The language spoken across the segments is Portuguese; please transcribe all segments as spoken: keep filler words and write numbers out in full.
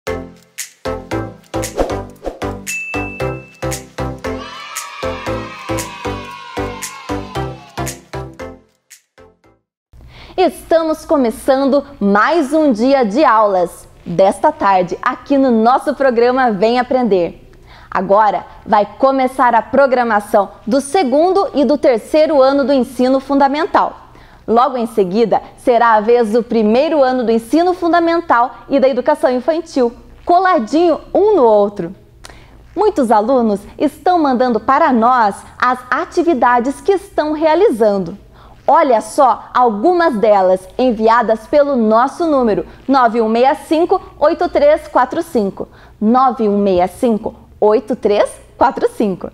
Estamos começando mais um dia de aulas desta tarde aqui no nosso programa Vem Aprender. Agora vai começar a programação do segundo e do terceiro ano do ensino fundamental. Logo em seguida será a vez do primeiro ano do ensino fundamental e da educação infantil, coladinho um no outro. Muitos alunos estão mandando para nós as atividades que estão realizando. Olha só algumas delas enviadas pelo nosso número nove um seis cinco, oito três quatro cinco. nove um seis cinco, oito três quatro cinco.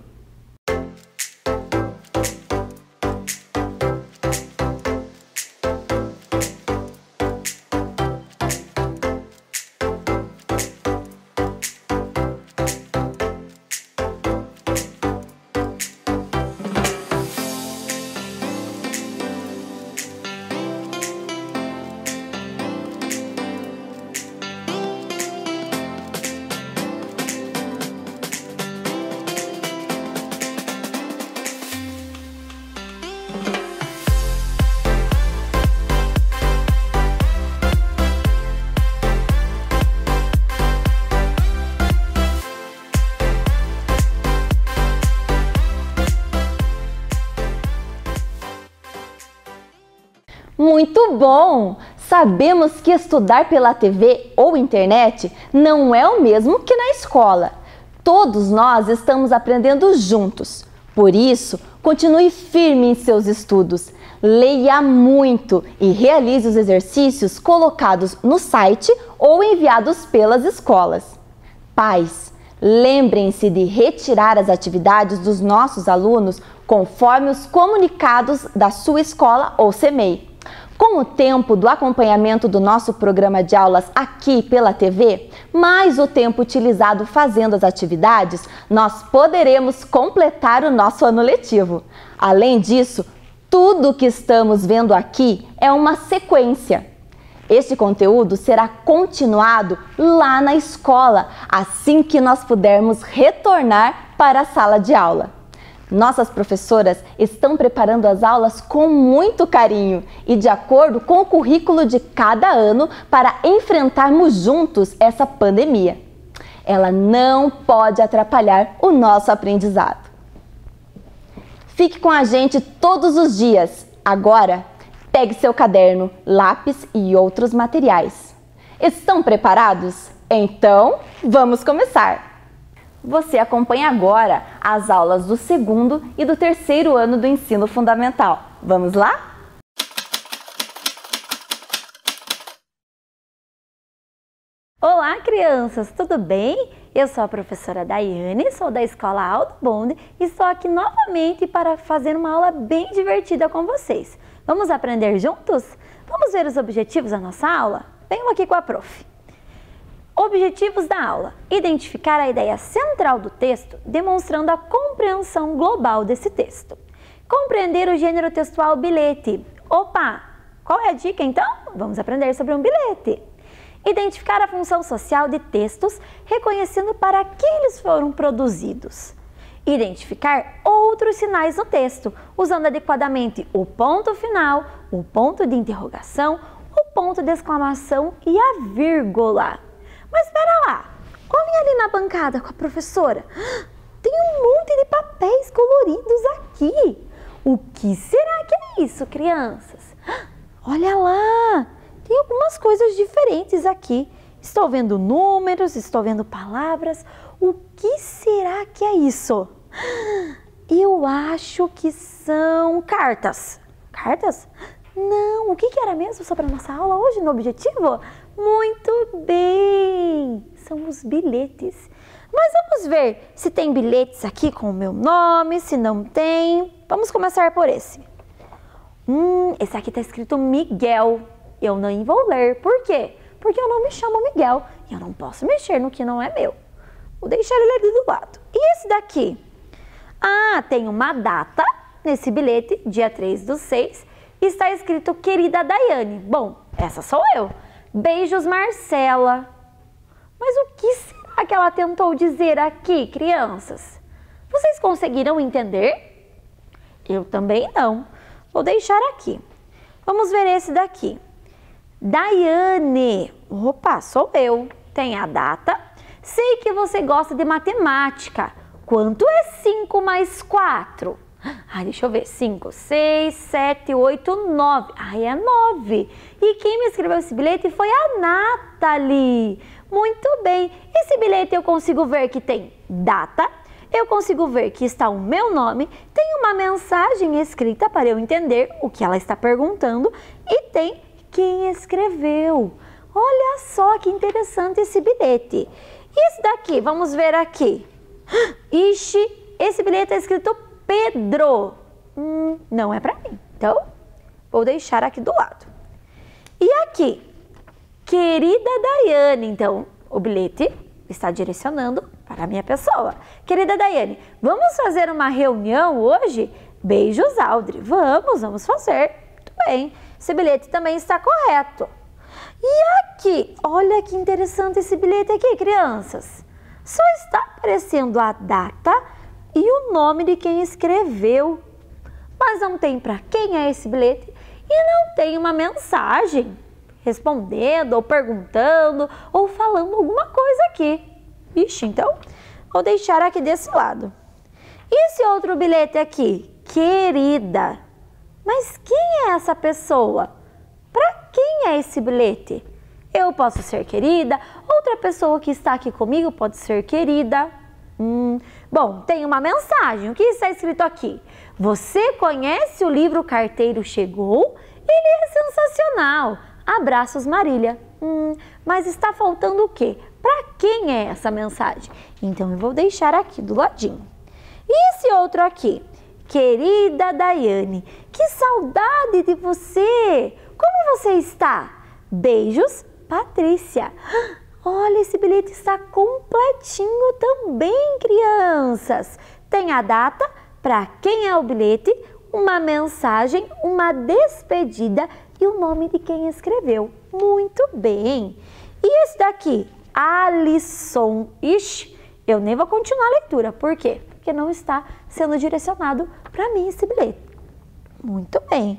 Muito bom! Sabemos que estudar pela T V ou internet não é o mesmo que na escola. Todos nós estamos aprendendo juntos. Por isso, continue firme em seus estudos. Leia muito e realize os exercícios colocados no site ou enviados pelas escolas. Pais, lembrem-se de retirar as atividades dos nossos alunos conforme os comunicados da sua escola ou C M E I. Com o tempo do acompanhamento do nosso programa de aulas aqui pela T V, mais o tempo utilizado fazendo as atividades, nós poderemos completar o nosso ano letivo. Além disso, tudo que estamos vendo aqui é uma sequência. Este conteúdo será continuado lá na escola, assim que nós pudermos retornar para a sala de aula. Nossas professoras estão preparando as aulas com muito carinho e de acordo com o currículo de cada ano para enfrentarmos juntos essa pandemia. Ela não pode atrapalhar o nosso aprendizado. Fique com a gente todos os dias. Agora, pegue seu caderno, lápis e outros materiais. Estão preparados? Então, vamos começar! Você acompanha agora as aulas do segundo e do terceiro ano do ensino fundamental. Vamos lá? Olá, crianças! Tudo bem? Eu sou a professora Daiane, sou da Escola Aldo Bonde e estou aqui novamente para fazer uma aula bem divertida com vocês. Vamos aprender juntos? Vamos ver os objetivos da nossa aula? Venham aqui com a prof. Objetivos da aula: identificar a ideia central do texto, demonstrando a compreensão global desse texto. Compreender o gênero textual bilhete. Opa! Qual é a dica então? Vamos aprender sobre um bilhete. Identificar a função social de textos, reconhecendo para que eles foram produzidos. Identificar outros sinais no texto, usando adequadamente o ponto final, o ponto de interrogação, o ponto de exclamação e a vírgula. Mas espera lá, olhem ali na bancada com a professora. Tem um monte de papéis coloridos aqui. O que será que é isso, crianças? Olha lá, tem algumas coisas diferentes aqui. Estou vendo números, estou vendo palavras. O que será que é isso? Eu acho que são cartas. Cartas? Não, o que era mesmo sobre a nossa aula hoje no objetivo? Muito bem, são os bilhetes. Mas vamos ver se tem bilhetes aqui com o meu nome, se não tem. Vamos começar por esse. Hum, esse aqui está escrito Miguel. Eu não vou ler. Por quê? Porque eu não me chamo Miguel e eu não posso mexer no que não é meu. Vou deixar ele ali do lado. E esse daqui? Ah, tem uma data nesse bilhete, dia três do seis, e está escrito Querida Daiane. Bom, essa sou eu. Beijos, Marcela. Mas o ela tentou dizer aqui, crianças? Vocês conseguiram entender? Eu também não. Vou deixar aqui. Vamos ver esse daqui. Daiane. Opa, sou eu. Tem a data. Sei que você gosta de matemática. Quanto é cinco mais quatro? Ai, deixa eu ver. cinco, seis, sete, oito, nove. Ai, é nove. E quem me escreveu esse bilhete foi a Nathalie. Muito bem. Esse bilhete eu consigo ver que tem data. Eu consigo ver que está o meu nome. Tem uma mensagem escrita para eu entender o que ela está perguntando. E tem quem escreveu. Olha só que interessante esse bilhete. E esse daqui, vamos ver aqui. Ixi, esse bilhete é escrito Pedro. Hum, não é para mim. Então, vou deixar aqui do lado. E aqui, querida Daiane. Então, o bilhete está direcionando para a minha pessoa. Querida Daiane, vamos fazer uma reunião hoje? Beijos, Audrey. Vamos, vamos fazer. Muito bem. Esse bilhete também está correto. E aqui, olha que interessante esse bilhete aqui, crianças. Só está aparecendo a data e o nome de quem escreveu. Mas não tem para quem é esse bilhete e não tem uma mensagem respondendo ou perguntando ou falando alguma coisa aqui. Ixi, então vou deixar aqui desse lado. E esse outro bilhete aqui? Querida. Mas quem é essa pessoa? Para quem é esse bilhete? Eu posso ser querida, outra pessoa que está aqui comigo pode ser querida. Hum, bom, tem uma mensagem. O que está escrito aqui? Você conhece o livro Carteiro Chegou? Ele é sensacional. Abraços, Marília. Hum, mas está faltando o quê? Para quem é essa mensagem? Então eu vou deixar aqui do ladinho. E esse outro aqui? Querida Daiane, que saudade de você! Como você está? Beijos, Patrícia. Olha, esse bilhete está completinho também, crianças. Tem a data, para quem é o bilhete, uma mensagem, uma despedida e o nome de quem escreveu. Muito bem. E esse daqui? Alisson. Ixi, eu nem vou continuar a leitura. Por quê? Porque não está sendo direcionado para mim esse bilhete. Muito bem.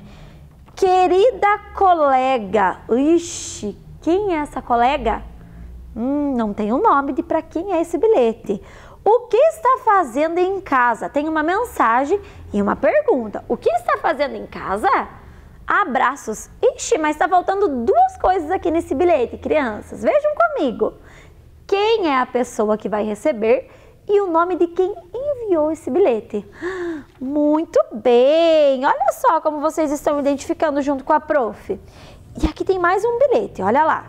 Querida colega. Ixi, quem é essa colega? Hum, não tem o um nome de para quem é esse bilhete. O que está fazendo em casa? Tem uma mensagem e uma pergunta. O que está fazendo em casa? Abraços. Ixi, mas está faltando duas coisas aqui nesse bilhete, crianças. Vejam comigo. Quem é a pessoa que vai receber e o nome de quem enviou esse bilhete. Muito bem! Olha só como vocês estão identificando junto com a prof. E aqui tem mais um bilhete, olha lá.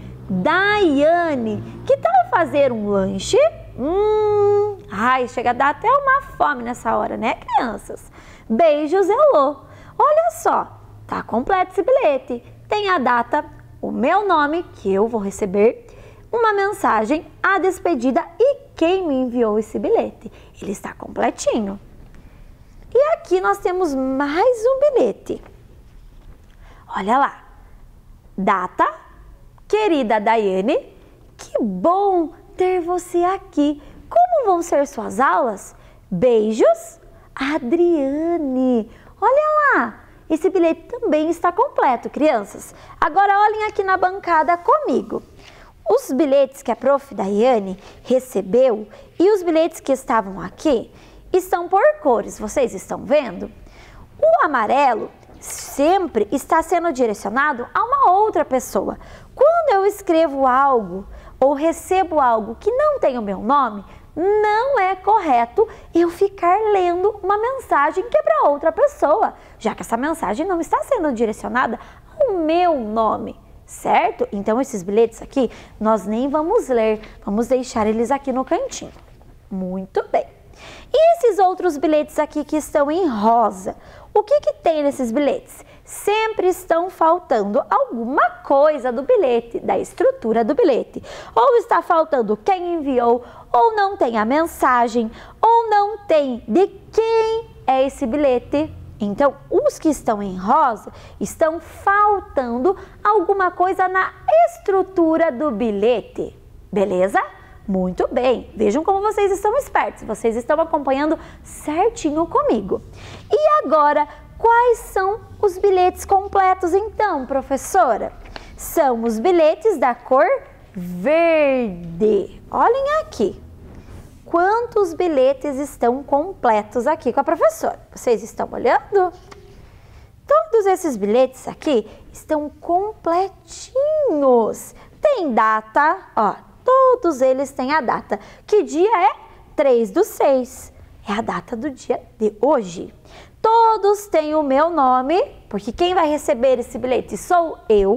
Daiane, que tal fazer um lanche? Hum, ai, chega a dar até uma fome nessa hora, né, crianças? Beijos, Elô. Olha só, tá completo esse bilhete. Tem a data, o meu nome, que eu vou receber, uma mensagem, a despedida e quem me enviou esse bilhete. Ele está completinho. E aqui nós temos mais um bilhete. Olha lá. Data, querida Daiane, que bom ter você aqui. Como vão ser suas aulas? Beijos, Adriane. Olha lá, esse bilhete também está completo, crianças. Agora olhem aqui na bancada comigo. Os bilhetes que a prof Daiane recebeu e os bilhetes que estavam aqui estão por cores, vocês estão vendo? O amarelo sempre está sendo direcionado a uma outra pessoa. Quando eu escrevo algo ou recebo algo que não tem o meu nome, não é correto eu ficar lendo uma mensagem que é para outra pessoa, já que essa mensagem não está sendo direcionada ao meu nome. Certo? Então, esses bilhetes aqui, nós nem vamos ler, vamos deixar eles aqui no cantinho. Muito bem. E esses outros bilhetes aqui que estão em rosa, o que que tem nesses bilhetes? Sempre estão faltando alguma coisa do bilhete, da estrutura do bilhete. Ou está faltando quem enviou, ou não tem a mensagem, ou não tem de quem é esse bilhete. Então, os que estão em rosa estão faltando alguma coisa na estrutura do bilhete, beleza? Muito bem, vejam como vocês estão espertos, vocês estão acompanhando certinho comigo. E agora, quais são os bilhetes completos então, professora? São os bilhetes da cor verde. Olhem aqui. Quantos bilhetes estão completos aqui com a professora? Vocês estão olhando? Todos esses bilhetes aqui estão completinhos. Tem data, ó, todos eles têm a data. Que dia é? três do seis. É a data do dia de hoje. Todos têm o meu nome, porque quem vai receber esse bilhete sou eu.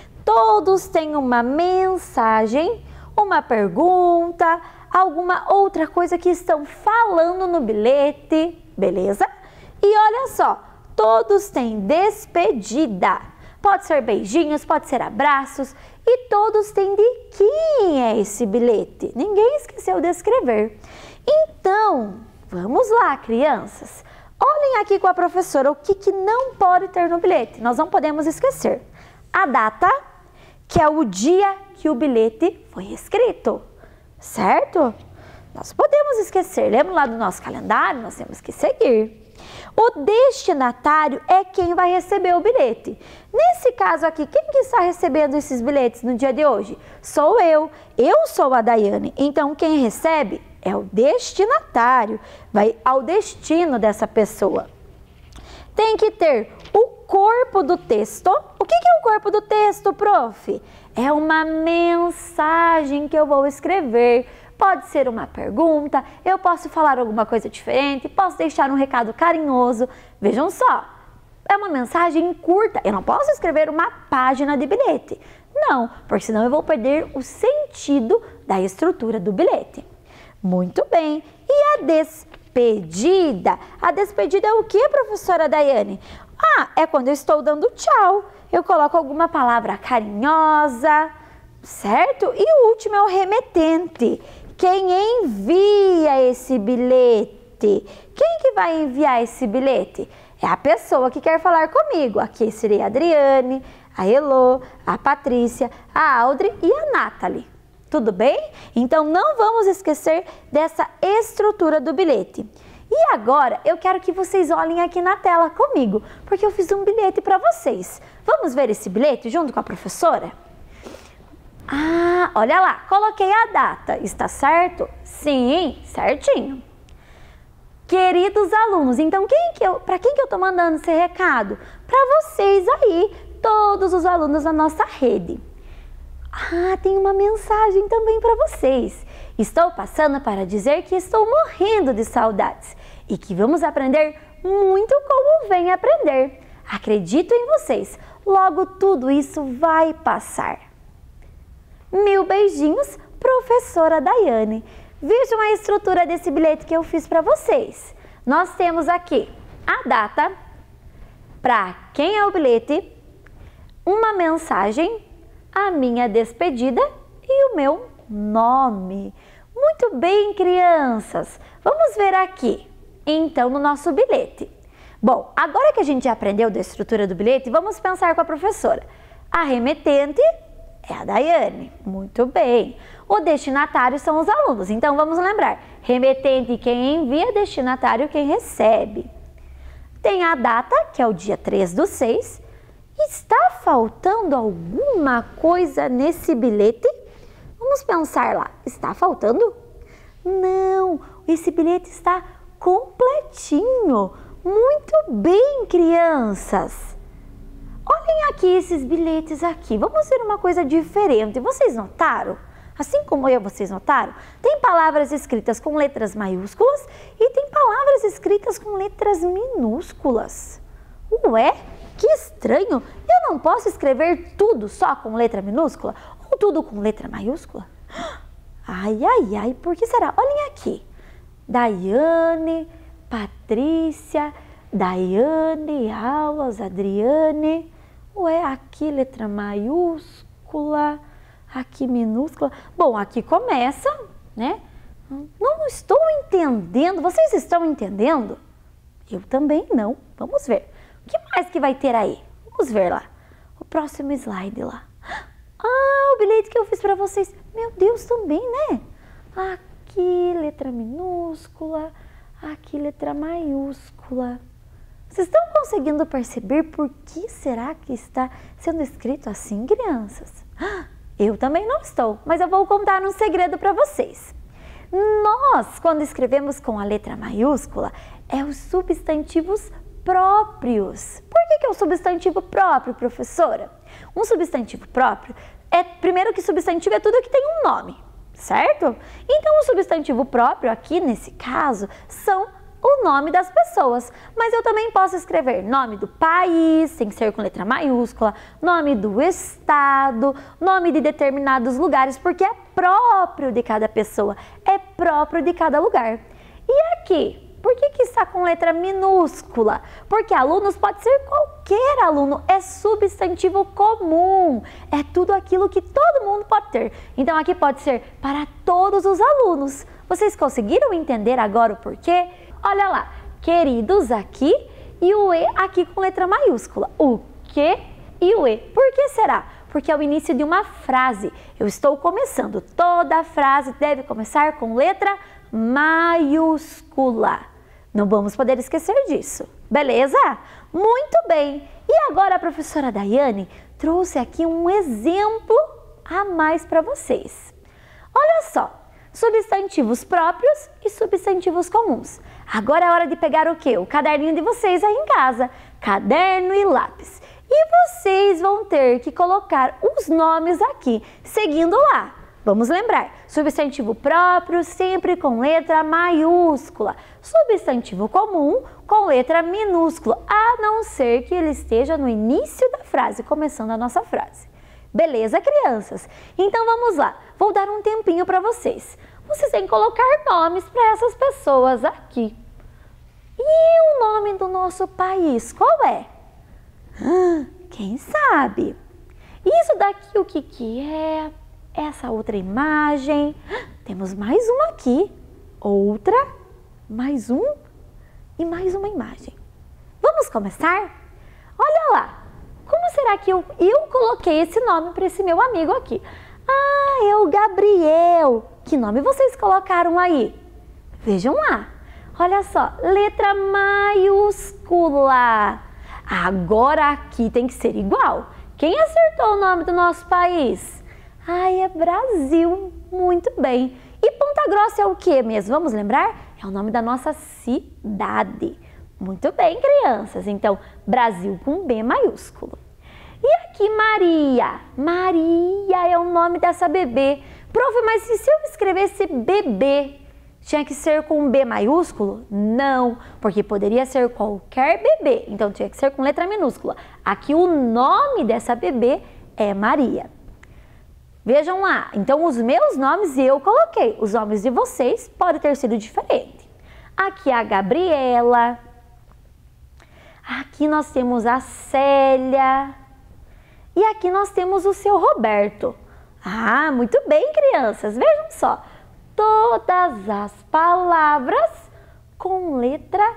Todos têm uma mensagem, uma pergunta, alguma outra coisa que estão falando no bilhete, beleza? E olha só, todos têm despedida. Pode ser beijinhos, pode ser abraços e todos têm de quem é esse bilhete. Ninguém esqueceu de escrever. Então, vamos lá, crianças. Olhem aqui com a professora o que, que não pode ter no bilhete. Nós não podemos esquecer a data, que é o dia que o bilhete foi escrito, certo? Nós podemos esquecer. Lembra lá do nosso calendário? Nós temos que seguir. O destinatário é quem vai receber o bilhete. Nesse caso aqui, quem que está recebendo esses bilhetes no dia de hoje? Sou eu. Eu sou a Daiane. Então, quem recebe é o destinatário. Vai ao destino dessa pessoa. Tem que ter o corpo do texto. O que é o corpo do texto, prof? É uma mensagem que eu vou escrever. Pode ser uma pergunta, eu posso falar alguma coisa diferente, posso deixar um recado carinhoso. Vejam só, é uma mensagem curta. Eu não posso escrever uma página de bilhete. Não, porque senão eu vou perder o sentido da estrutura do bilhete. Muito bem. E a despedida? A despedida é o que, professora Daiane? Ah, é quando eu estou dando tchau. Eu coloco alguma palavra carinhosa, certo? E o último é o remetente. Quem envia esse bilhete? Quem que vai enviar esse bilhete? É a pessoa que quer falar comigo. Aqui seria a Adriane, a Elô, a Patrícia, a Audrey e a Nathalie. Tudo bem? Então não vamos esquecer dessa estrutura do bilhete. E agora eu quero que vocês olhem aqui na tela comigo, porque eu fiz um bilhete para vocês. Vamos ver esse bilhete junto com a professora? Ah, olha lá, coloquei a data, está certo? Sim, certinho. Queridos alunos, então quem que eu, para quem que eu estou mandando esse recado? Para vocês aí, todos os alunos da nossa rede. Ah, tem uma mensagem também para vocês. Estou passando para dizer que estou morrendo de saudades e que vamos aprender muito como vem aprender. Acredito em vocês, logo tudo isso vai passar. Mil beijinhos, professora Daiane. Vejam a estrutura desse bilhete que eu fiz para vocês. Nós temos aqui a data, para quem é o bilhete, uma mensagem, a minha despedida e o meu nome. Muito bem, crianças. Vamos ver aqui, então, no nosso bilhete. Bom, agora que a gente já aprendeu da estrutura do bilhete, vamos pensar com a professora. A remetente é a Daiane. Muito bem. O destinatário são os alunos. Então, vamos lembrar. Remetente quem envia, destinatário quem recebe. Tem a data, que é o dia três do seis. Está faltando alguma coisa nesse bilhete? Vamos pensar lá. Está faltando? Não, esse bilhete está completinho. Muito bem, crianças. Olhem aqui esses bilhetes aqui. Vamos ver uma coisa diferente. Vocês notaram? Assim como eu, vocês notaram? Tem palavras escritas com letras maiúsculas e tem palavras escritas com letras minúsculas. Ué, que estranho. Eu não posso escrever tudo só com letra minúscula ou tudo com letra maiúscula? Ai, ai, ai, por que será? Olhem aqui. Daiane, Patrícia, Daiane, Aulas, Adriane. Ué, aqui letra maiúscula, aqui minúscula. Bom, aqui começa, né? Não estou entendendo. Vocês estão entendendo? Eu também não. Vamos ver. O que mais que vai ter aí? Vamos ver lá. O próximo slide lá. Ah, o bilhete que eu fiz para vocês. Meu Deus, também, né? Aqui letra minúscula, aqui letra maiúscula. Vocês estão conseguindo perceber por que será que está sendo escrito assim, crianças? Eu também não estou, mas eu vou contar um segredo para vocês. Nós, quando escrevemos com a letra maiúscula, é os substantivos próprios. Por que que é o substantivo próprio, professora? Um substantivo próprio é, primeiro que substantivo é tudo que tem um nome, certo? Então o substantivo próprio aqui, nesse caso, são o nome das pessoas, mas eu também posso escrever nome do país, tem que ser com letra maiúscula, nome do estado, nome de determinados lugares, porque é próprio de cada pessoa, é próprio de cada lugar. E aqui, por que que está com letra minúscula? Porque alunos pode ser qualquer aluno, é substantivo comum, é tudo aquilo que todo mundo pode ter. Então aqui pode ser para todos os alunos. Vocês conseguiram entender agora o porquê? Olha lá, queridos aqui e o E aqui com letra maiúscula. O que e o E. Por que será? Porque é o início de uma frase. Eu estou começando. Toda frase deve começar com letra maiúscula. Não vamos poder esquecer disso. Beleza? Muito bem. E agora a professora Daiane trouxe aqui um exemplo a mais para vocês. Olha só. Substantivos próprios e substantivos comuns. Agora é hora de pegar o quê? O caderninho de vocês aí em casa. Caderno e lápis. E vocês vão ter que colocar os nomes aqui, seguindo lá. Vamos lembrar, substantivo próprio sempre com letra maiúscula. Substantivo comum com letra minúscula, a não ser que ele esteja no início da frase, começando a nossa frase. Beleza, crianças? Então vamos lá, vou dar um tempinho para vocês. Vocês têm que colocar nomes para essas pessoas aqui. E o nome do nosso país, qual é? Ah, quem sabe? Isso daqui o que que é? Essa outra imagem. Ah, temos mais uma aqui. Outra, mais um e mais uma imagem. Vamos começar? Olha lá. Como será que eu, eu coloquei esse nome para esse meu amigo aqui? Ah, é o Gabriel. Que nome vocês colocaram aí? Vejam lá. Olha só, letra maiúscula. Agora aqui tem que ser igual. Quem acertou o nome do nosso país? Ah, é Brasil. Muito bem. E Ponta Grossa é o que mesmo? Vamos lembrar? É o nome da nossa cidade. Muito bem, crianças. Então, Brasil com B maiúsculo. E aqui Maria. Maria é o nome dessa bebê. Prof, mas e se eu escrevesse bebê, tinha que ser com um B maiúsculo? Não, porque poderia ser qualquer bebê. Então, tinha que ser com letra minúscula. Aqui o nome dessa bebê é Maria. Vejam lá. Então, os meus nomes eu coloquei. Os nomes de vocês podem ter sido diferentes. Aqui a Gabriela. Aqui nós temos a Célia. E aqui nós temos o seu Roberto. Ah, muito bem, crianças. Vejam só. Todas as palavras com letra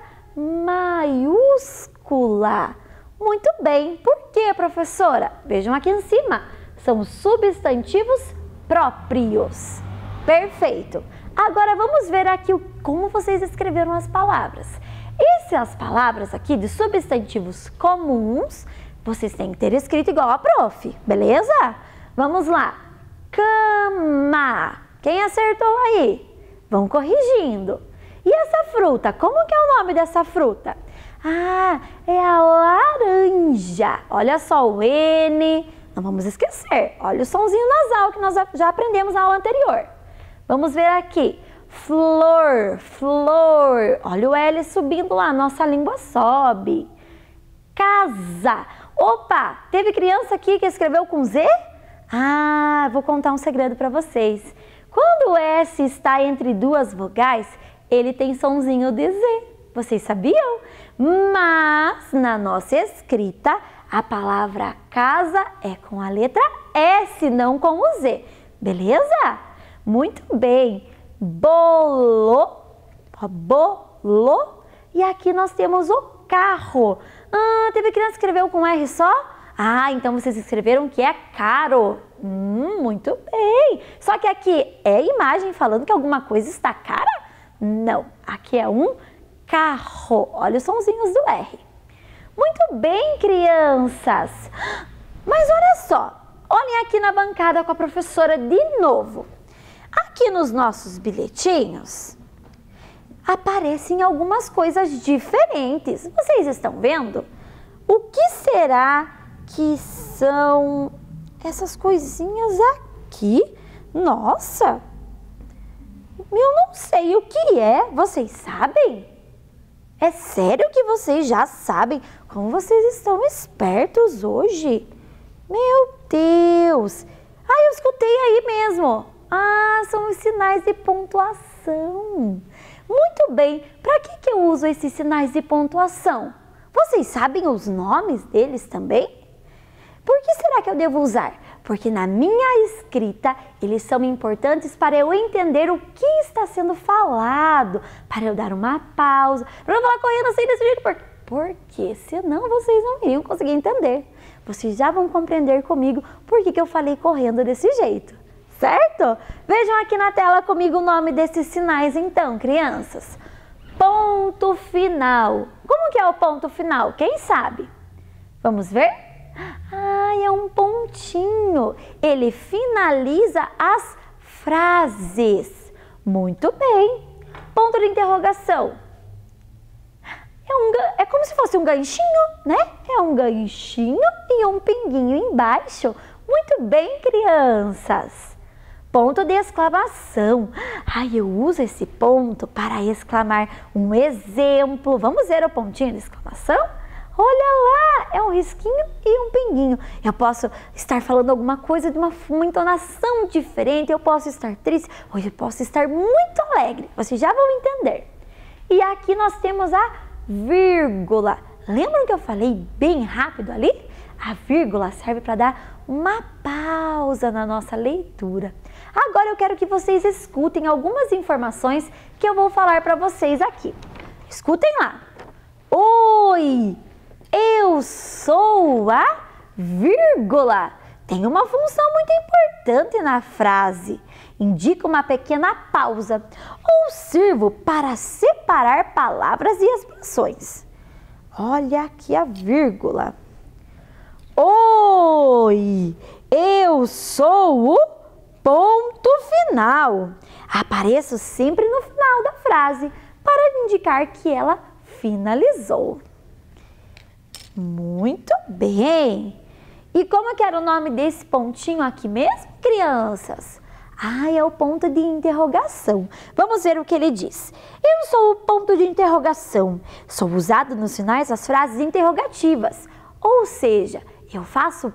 maiúscula. Muito bem. Por quê, professora? Vejam aqui em cima. São substantivos próprios. Perfeito. Agora vamos ver aqui como vocês escreveram as palavras. Essas palavras aqui de substantivos comuns, vocês têm que ter escrito igual a prof, beleza? Vamos lá. Cama. Quem acertou aí? Vão corrigindo. E essa fruta? Como que é o nome dessa fruta? Ah, é a laranja. Olha só o N. Não vamos esquecer. Olha o sonzinho nasal que nós já aprendemos na aula anterior. Vamos ver aqui. Flor, flor. Olha o L subindo lá, nossa língua sobe. Casa. Opa, teve criança aqui que escreveu com Z? Ah, vou contar um segredo para vocês. Quando o S está entre duas vogais, ele tem sonzinho de Z. Vocês sabiam? Mas na nossa escrita, a palavra casa é com a letra S, não com o Z. Beleza? Muito bem. Bolo, bolo. E aqui nós temos o carro. Ah, teve criança que escreveu com R só? Ah, então vocês escreveram que é caro. Hum, muito bem. Só que aqui é imagem falando que alguma coisa está cara? Não, aqui é um carro. Olha os sonzinhos do R. Muito bem, crianças. Mas olha só, olhem aqui na bancada com a professora de novo. Aqui nos nossos bilhetinhos aparecem algumas coisas diferentes. Vocês estão vendo? O que será que são essas coisinhas aqui? Nossa! Eu não sei o que é. Vocês sabem? É sério que vocês já sabem? Como vocês estão espertos hoje? Meu Deus! Ah, eu escutei aí mesmo. Ah, são os sinais de pontuação. Muito bem. Para que que eu uso esses sinais de pontuação? Vocês sabem os nomes deles também? Por que será que eu devo usar? Porque na minha escrita eles são importantes para eu entender o que está sendo falado, para eu dar uma pausa, para eu não falar correndo assim desse jeito, porque, porque senão vocês não iriam conseguir entender. Vocês já vão compreender comigo por que que eu falei correndo desse jeito, certo? Vejam aqui na tela comigo o nome desses sinais então, crianças. Ponto final. Como que é o ponto final? Quem sabe? Vamos ver? Ah, é um pontinho. Ele finaliza as frases. Muito bem. Ponto de interrogação. É, um, é como se fosse um ganchinho, né? É um ganchinho e um pinguinho embaixo. Muito bem, crianças. Ponto de exclamação. Ai, eu uso esse ponto para exclamar um exemplo. Vamos ver o pontinho de exclamação? Olha lá, é um risquinho e um pinguinho. Eu posso estar falando alguma coisa de uma, uma entonação diferente, eu posso estar triste, ou eu posso estar muito alegre. Vocês já vão entender. E aqui nós temos a vírgula. Lembram que eu falei bem rápido ali? A vírgula serve para dar uma pausa na nossa leitura. Agora eu quero que vocês escutem algumas informações que eu vou falar para vocês aqui. Escutem lá. Oi! Eu sou a vírgula. Tem uma função muito importante na frase. Indica uma pequena pausa ou sirvo para separar palavras e expressões. Olha aqui a vírgula. Oi, eu sou o ponto final. Apareço sempre no final da frase para indicar que ela finalizou. Muito bem! E como que era o nome desse pontinho aqui mesmo, crianças? Ah, é o ponto de interrogação. Vamos ver o que ele diz. Eu sou o ponto de interrogação. Sou usado nos finais das frases interrogativas. Ou seja, eu faço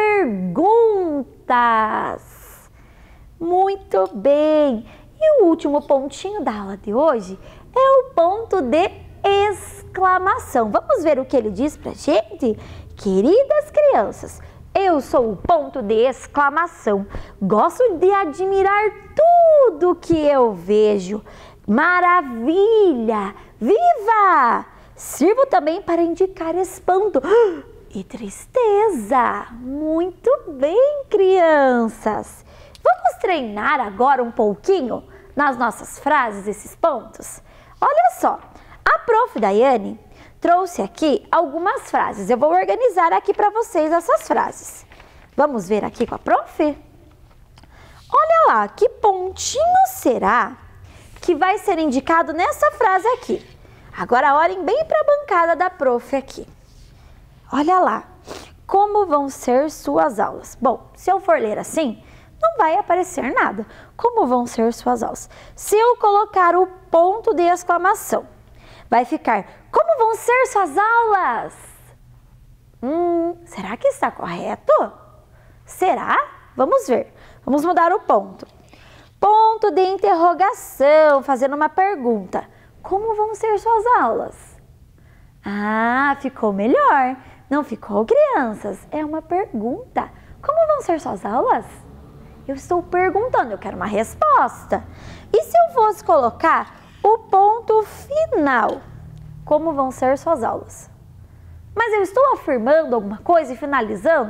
perguntas. Muito bem! E o último pontinho da aula de hoje é o ponto de exclamação. Vamos ver o que ele diz pra gente? Queridas crianças, eu sou o ponto de exclamação. Gosto de admirar tudo que eu vejo. Maravilha! Viva! Sirvo também para indicar espanto e tristeza. Muito bem, crianças. Vamos treinar agora um pouquinho nas nossas frases esses pontos? Olha só. A prof Daiane trouxe aqui algumas frases. Eu vou organizar aqui para vocês essas frases. Vamos ver aqui com a prof? Olha lá, que pontinho será que vai ser indicado nessa frase aqui? Agora olhem bem para a bancada da prof aqui. Olha lá, como vão ser suas aulas? Bom, se eu for ler assim, não vai aparecer nada. Como vão ser suas aulas? Se eu colocar o ponto de exclamação, vai ficar, como vão ser suas aulas? Hum, será que está correto? Será? Vamos ver. Vamos mudar o ponto. Ponto de interrogação, fazendo uma pergunta. Como vão ser suas aulas? Ah, ficou melhor. Não ficou, crianças? É uma pergunta. Como vão ser suas aulas? Eu estou perguntando, eu quero uma resposta. E se eu fosse colocar o ponto final? Como vão ser suas aulas? Mas eu estou afirmando alguma coisa e finalizando?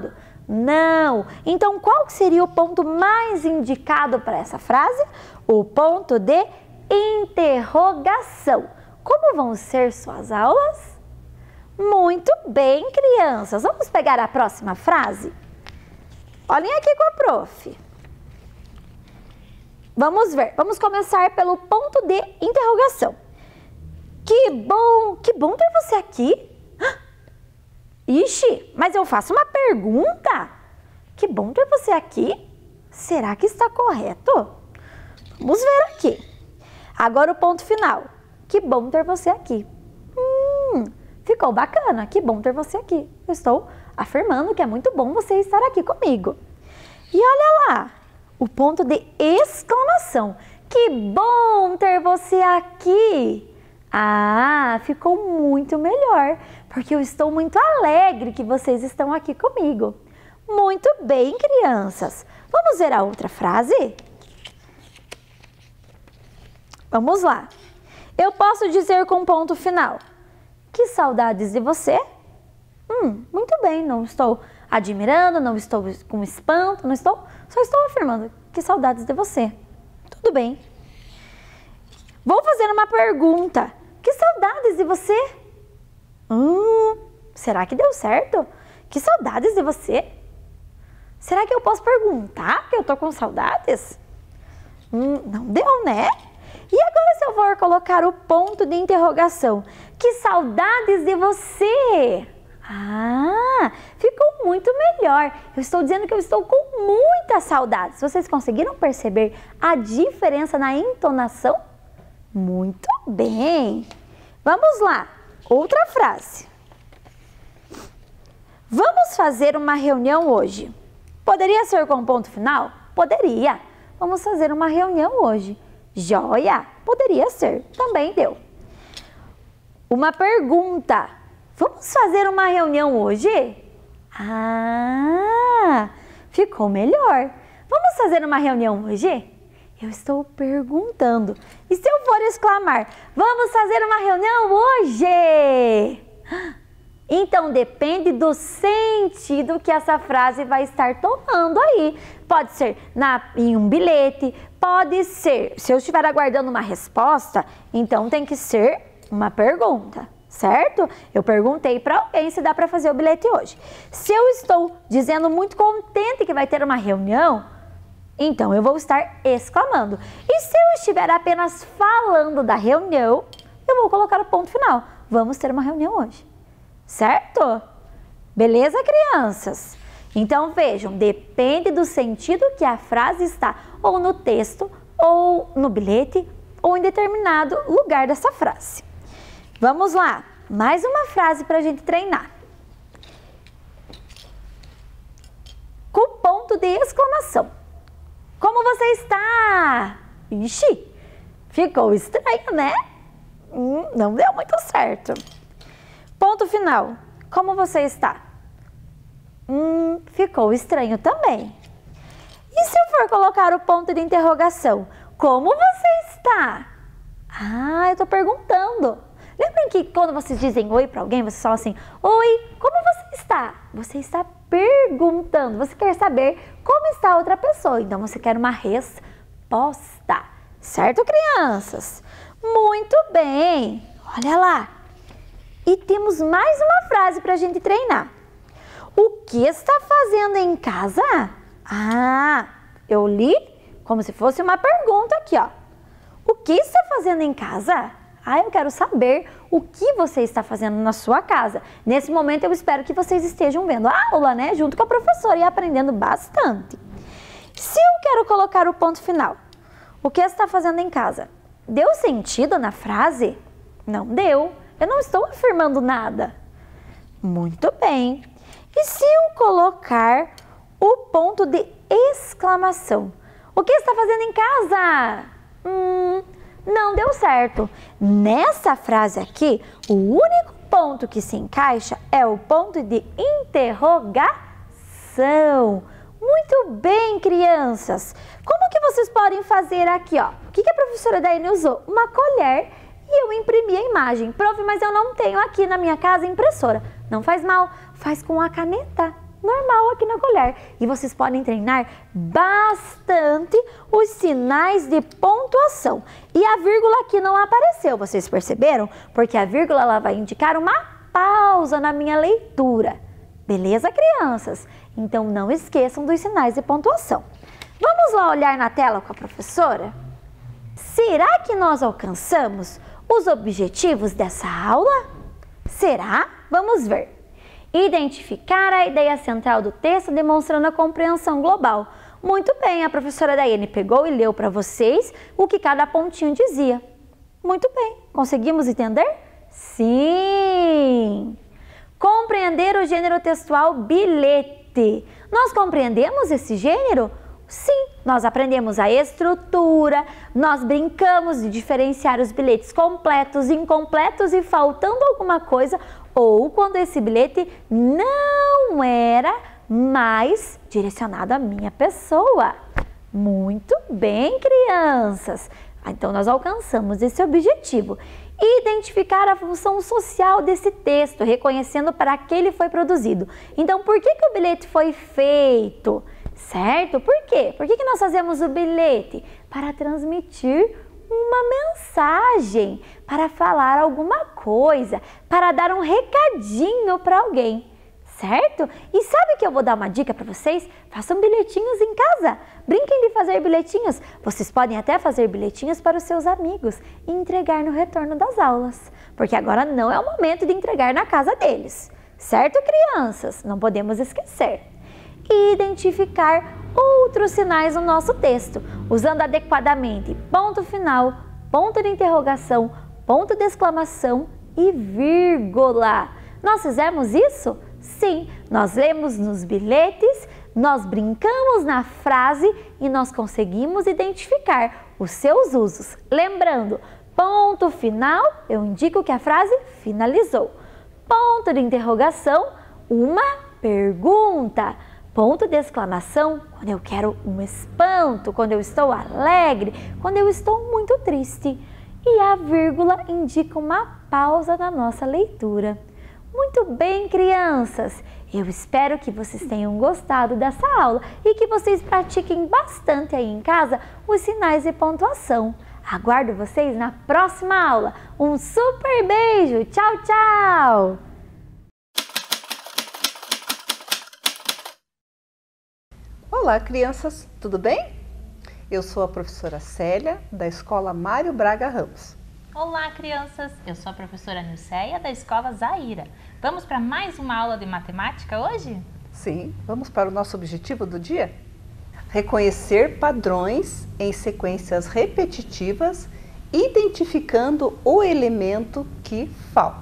Não. Então, qual seria o ponto mais indicado para essa frase? O ponto de interrogação. Como vão ser suas aulas? Muito bem, crianças. Vamos pegar a próxima frase? Olhem aqui com a prof. Vamos ver. Vamos começar pelo ponto de interrogação. Que bom, que bom ter você aqui. Ixi, mas eu faço uma pergunta. Que bom ter você aqui. Será que está correto? Vamos ver aqui. Agora o ponto final. Que bom ter você aqui. Hum, ficou bacana. Que bom ter você aqui. Eu estou afirmando que é muito bom você estar aqui comigo. E olha lá, o ponto de exclamação. Que bom ter você aqui. Ah, ficou muito melhor, porque eu estou muito alegre que vocês estão aqui comigo. Muito bem, crianças. Vamos ver a outra frase? Vamos lá. Eu posso dizer com ponto final. Que saudades de você? Hum, muito bem, não estou admirando, não estou com espanto, não estou, só estou afirmando. Que saudades de você. Tudo bem. Vou fazer uma pergunta. Que saudades de você? Hum, será que deu certo? Que saudades de você? Será que eu posso perguntar que eu tô com saudades? Hum, não deu, né? E agora se eu for colocar o ponto de interrogação? Que saudades de você? Ah, ficou muito melhor. Eu estou dizendo que eu estou com muita saudade. Vocês conseguiram perceber a diferença na entonação? Muito bem. Vamos lá. Outra frase. Vamos fazer uma reunião hoje. Poderia ser com ponto final? Poderia. Vamos fazer uma reunião hoje. Joia? Poderia ser. Também deu. Uma pergunta. Vamos fazer uma reunião hoje? Ah, ficou melhor. Vamos fazer uma reunião hoje? Eu estou perguntando. E se eu for exclamar, vamos fazer uma reunião hoje? Então depende do sentido que essa frase vai estar tomando aí. Pode ser na, em um bilhete, pode ser, se eu estiver aguardando uma resposta, então tem que ser uma pergunta, certo? Eu perguntei para alguém se dá para fazer o bilhete hoje. Se eu estou dizendo muito contente que vai ter uma reunião, então eu vou estar exclamando. E se eu estiver apenas falando da reunião, eu vou colocar o ponto final. Vamos ter uma reunião hoje. Certo? Beleza, crianças? Então vejam, depende do sentido que a frase está ou no texto, ou no bilhete, ou em determinado lugar dessa frase. Vamos lá, mais uma frase para a gente treinar. Com ponto de exclamação. Como você está? Ixi, ficou estranho, né? Hum, não deu muito certo. Ponto final. Como você está? Hum, ficou estranho também. E se eu for colocar o ponto de interrogação? Como você está? Ah, eu tô perguntando. Lembram que quando vocês dizem oi para alguém, vocês falam assim, oi, como você está? Você está perguntando, você quer saber como está a outra pessoa. Então você quer uma resposta. Certo, crianças? Muito bem. Olha lá. E temos mais uma frase para a gente treinar. O que está fazendo em casa? Ah, eu li como se fosse uma pergunta aqui, ó. O que está fazendo em casa? Ah, eu quero saber o que você está fazendo na sua casa. Nesse momento eu espero que vocês estejam vendo a aula, né? Junto com a professora e aprendendo bastante. Se eu quero colocar o ponto final, o que está fazendo em casa? Deu sentido na frase? Não deu. Eu não estou afirmando nada. Muito bem. E se eu colocar o ponto de exclamação? O que está fazendo em casa? Hum, não deu certo. Nessa frase aqui, o único ponto que se encaixa é o ponto de interrogação. Muito bem, crianças. Como que vocês podem fazer aqui, ó? O que que a professora Daiane usou? Uma colher. E eu imprimi a imagem. Prof, mas eu não tenho aqui na minha casa impressora. Não faz mal, faz com a caneta. normal aqui na colher. E vocês podem treinar bastante os sinais de pontuação. E a vírgula aqui não apareceu, vocês perceberam? Porque a vírgula ela vai indicar uma pausa na minha leitura. Beleza, crianças? Então não esqueçam dos sinais de pontuação. Vamos lá olhar na tela com a professora? Será que nós alcançamos os objetivos dessa aula? Será? Vamos ver. Identificar a ideia central do texto demonstrando a compreensão global. Muito bem, a professora Daiane pegou e leu para vocês o que cada pontinho dizia. Muito bem, conseguimos entender? Sim! Compreender o gênero textual bilhete. Nós compreendemos esse gênero? Sim, nós aprendemos a estrutura, nós brincamos de diferenciar os bilhetes completos, incompletos e faltando alguma coisa, ou quando esse bilhete não era mais direcionado à minha pessoa. Muito bem, crianças! Então, nós alcançamos esse objetivo. Identificar a função social desse texto, reconhecendo para que ele foi produzido. Então, por que que o bilhete foi feito? Certo? Por quê? Por que que nós fazemos o bilhete? Para transmitir uma mensagem, para falar alguma coisa, para dar um recadinho para alguém. Certo? E sabe que eu vou dar uma dica para vocês? Façam bilhetinhos em casa. Brinquem de fazer bilhetinhos. Vocês podem até fazer bilhetinhos para os seus amigos e entregar no retorno das aulas. Porque agora não é o momento de entregar na casa deles. Certo, crianças? Não podemos esquecer. E identificar outros sinais no nosso texto, usando adequadamente ponto final, ponto de interrogação, ponto de exclamação e vírgula. Nós fizemos isso? Sim, nós lemos nos bilhetes, nós brincamos na frase e nós conseguimos identificar os seus usos. Lembrando, ponto final, eu indico que a frase finalizou. Ponto de interrogação, uma pergunta. Ponto de exclamação, quando eu quero um espanto, quando eu estou alegre, quando eu estou muito triste. E a vírgula indica uma pausa na nossa leitura. Muito bem, crianças! Eu espero que vocês tenham gostado dessa aula e que vocês pratiquem bastante aí em casa os sinais de pontuação. Aguardo vocês na próxima aula. Um super beijo! Tchau, tchau! Olá, crianças, tudo bem? Eu sou a professora Célia, da Escola Mário Braga Ramos. Olá, crianças! Eu sou a professora Nilceia, da Escola Zaira. Vamos para mais uma aula de matemática hoje? Sim, vamos para o nosso objetivo do dia? Reconhecer padrões em sequências repetitivas, identificando o elemento que falta.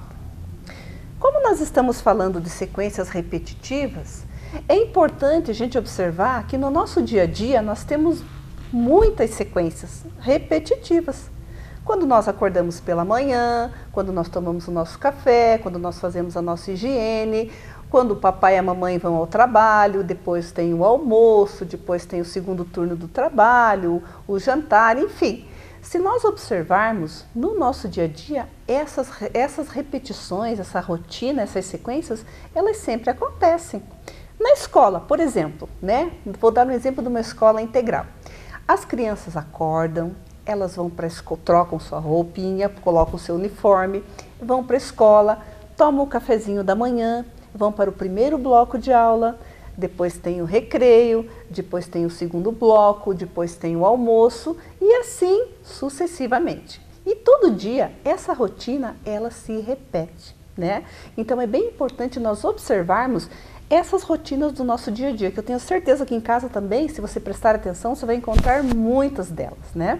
Como nós estamos falando de sequências repetitivas, é importante a gente observar que no nosso dia a dia nós temos muitas sequências repetitivas. Quando nós acordamos pela manhã, quando nós tomamos o nosso café, quando nós fazemos a nossa higiene, quando o papai e a mamãe vão ao trabalho, depois tem o almoço, depois tem o segundo turno do trabalho, o jantar, enfim. Se nós observarmos no nosso dia a dia, essas, essas repetições, essa rotina, essas sequências, elas sempre acontecem. Na escola, por exemplo, né? Vou dar um exemplo de uma escola integral. As crianças acordam, elas vão para a escola, trocam sua roupinha, colocam seu uniforme, vão para a escola, tomam o cafezinho da manhã, vão para o primeiro bloco de aula, depois tem o recreio, depois tem o segundo bloco, depois tem o almoço e assim sucessivamente. E todo dia essa rotina ela se repete, né? Então é bem importante nós observarmos essas rotinas do nosso dia a dia, que eu tenho certeza que em casa também, se você prestar atenção, você vai encontrar muitas delas, né?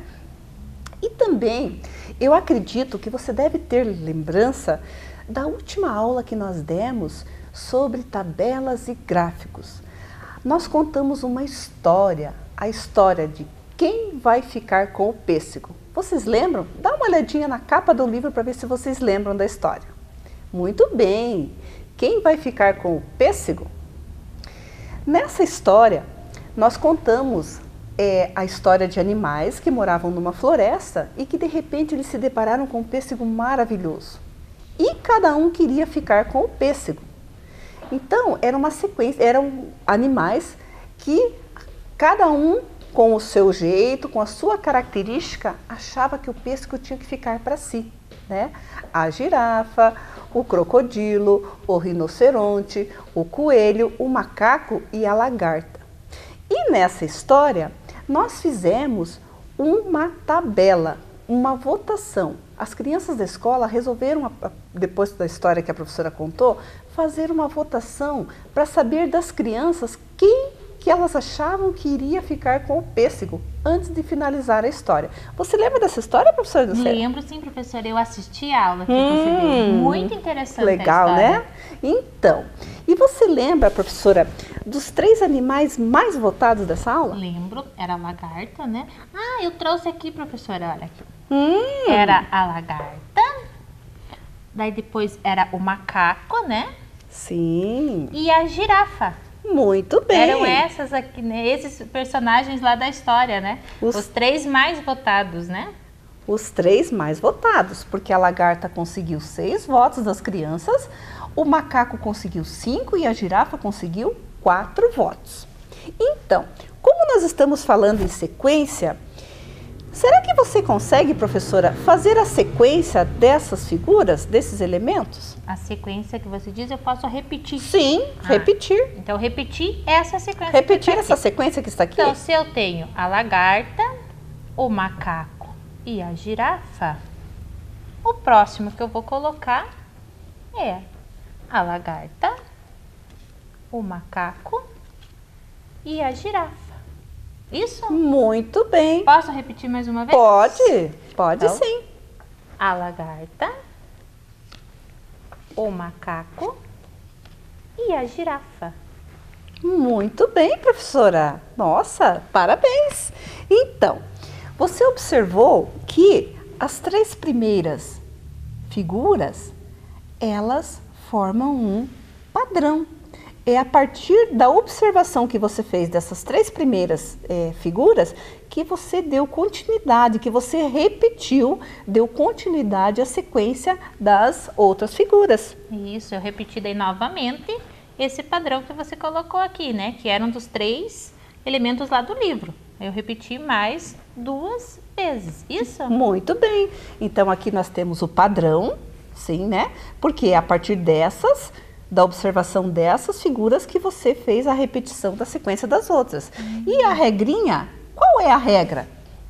E também, eu acredito que você deve ter lembrança da última aula que nós demos sobre tabelas e gráficos. Nós contamos uma história, a história de quem vai ficar com o pêssego. Vocês lembram? Dá uma olhadinha na capa do livro para ver se vocês lembram da história. Muito bem! Quem vai ficar com o pêssego? Nessa história, nós contamos é, a história de animais que moravam numa floresta e que de repente eles se depararam com um pêssego maravilhoso. E cada um queria ficar com o pêssego. Então, era uma sequência, eram animais que cada um, com o seu jeito, com a sua característica, achava que o pêssego tinha que ficar para si, né? A girafa, o crocodilo, o rinoceronte, o coelho, o macaco e a lagarta. E nessa história, nós fizemos uma tabela, uma votação. As crianças da escola resolveram, depois da história que a professora contou, fazer uma votação para saber das crianças quem que elas achavam que iria ficar com o pêssego antes de finalizar a história. Você lembra dessa história, professora do céu? Lembro sim, professora. Eu assisti a aula que hum, você deu. Muito interessante legal, a história. Né? Então, e você lembra, professora, dos três animais mais votados dessa aula? Lembro, era a lagarta, né? Ah, eu trouxe aqui, professora, olha aqui. Hum. Era a lagarta, daí depois era o macaco, né? Sim. E a girafa. Muito bem. Eram essas aqui, né? Esses personagens lá da história, né? Os, Os três mais votados, né? Os três mais votados, porque a lagarta conseguiu seis votos das crianças, o macaco conseguiu cinco e a girafa conseguiu quatro votos. Então, como nós estamos falando em sequência, será que você consegue, professora, fazer a sequência dessas figuras, desses elementos? A sequência que você diz, eu posso repetir. Sim, ah, repetir. Então, repetir essa sequência. Repetir essa sequência que está aqui? Então, se eu tenho a lagarta, o macaco e a girafa, o próximo que eu vou colocar é a lagarta, o macaco e a girafa. Isso? Muito bem. Posso repetir mais uma vez? Pode, pode então, sim. A lagarta, o macaco e a girafa. Muito bem, professora. Nossa, parabéns. Então, você observou que as três primeiras figuras, elas formam um padrão. É a partir da observação que você fez dessas três primeiras é, figuras que você deu continuidade, que você repetiu, deu continuidade à sequência das outras figuras. Isso, eu repeti daí novamente esse padrão que você colocou aqui, né? Que eram dos três elementos lá do livro. Eu repeti mais duas vezes, isso? Muito bem. Então aqui nós temos o padrão, sim, né? Porque é a partir dessas... da observação dessas figuras que você fez a repetição da sequência das outras. Uhum. E a regrinha, qual é a regra?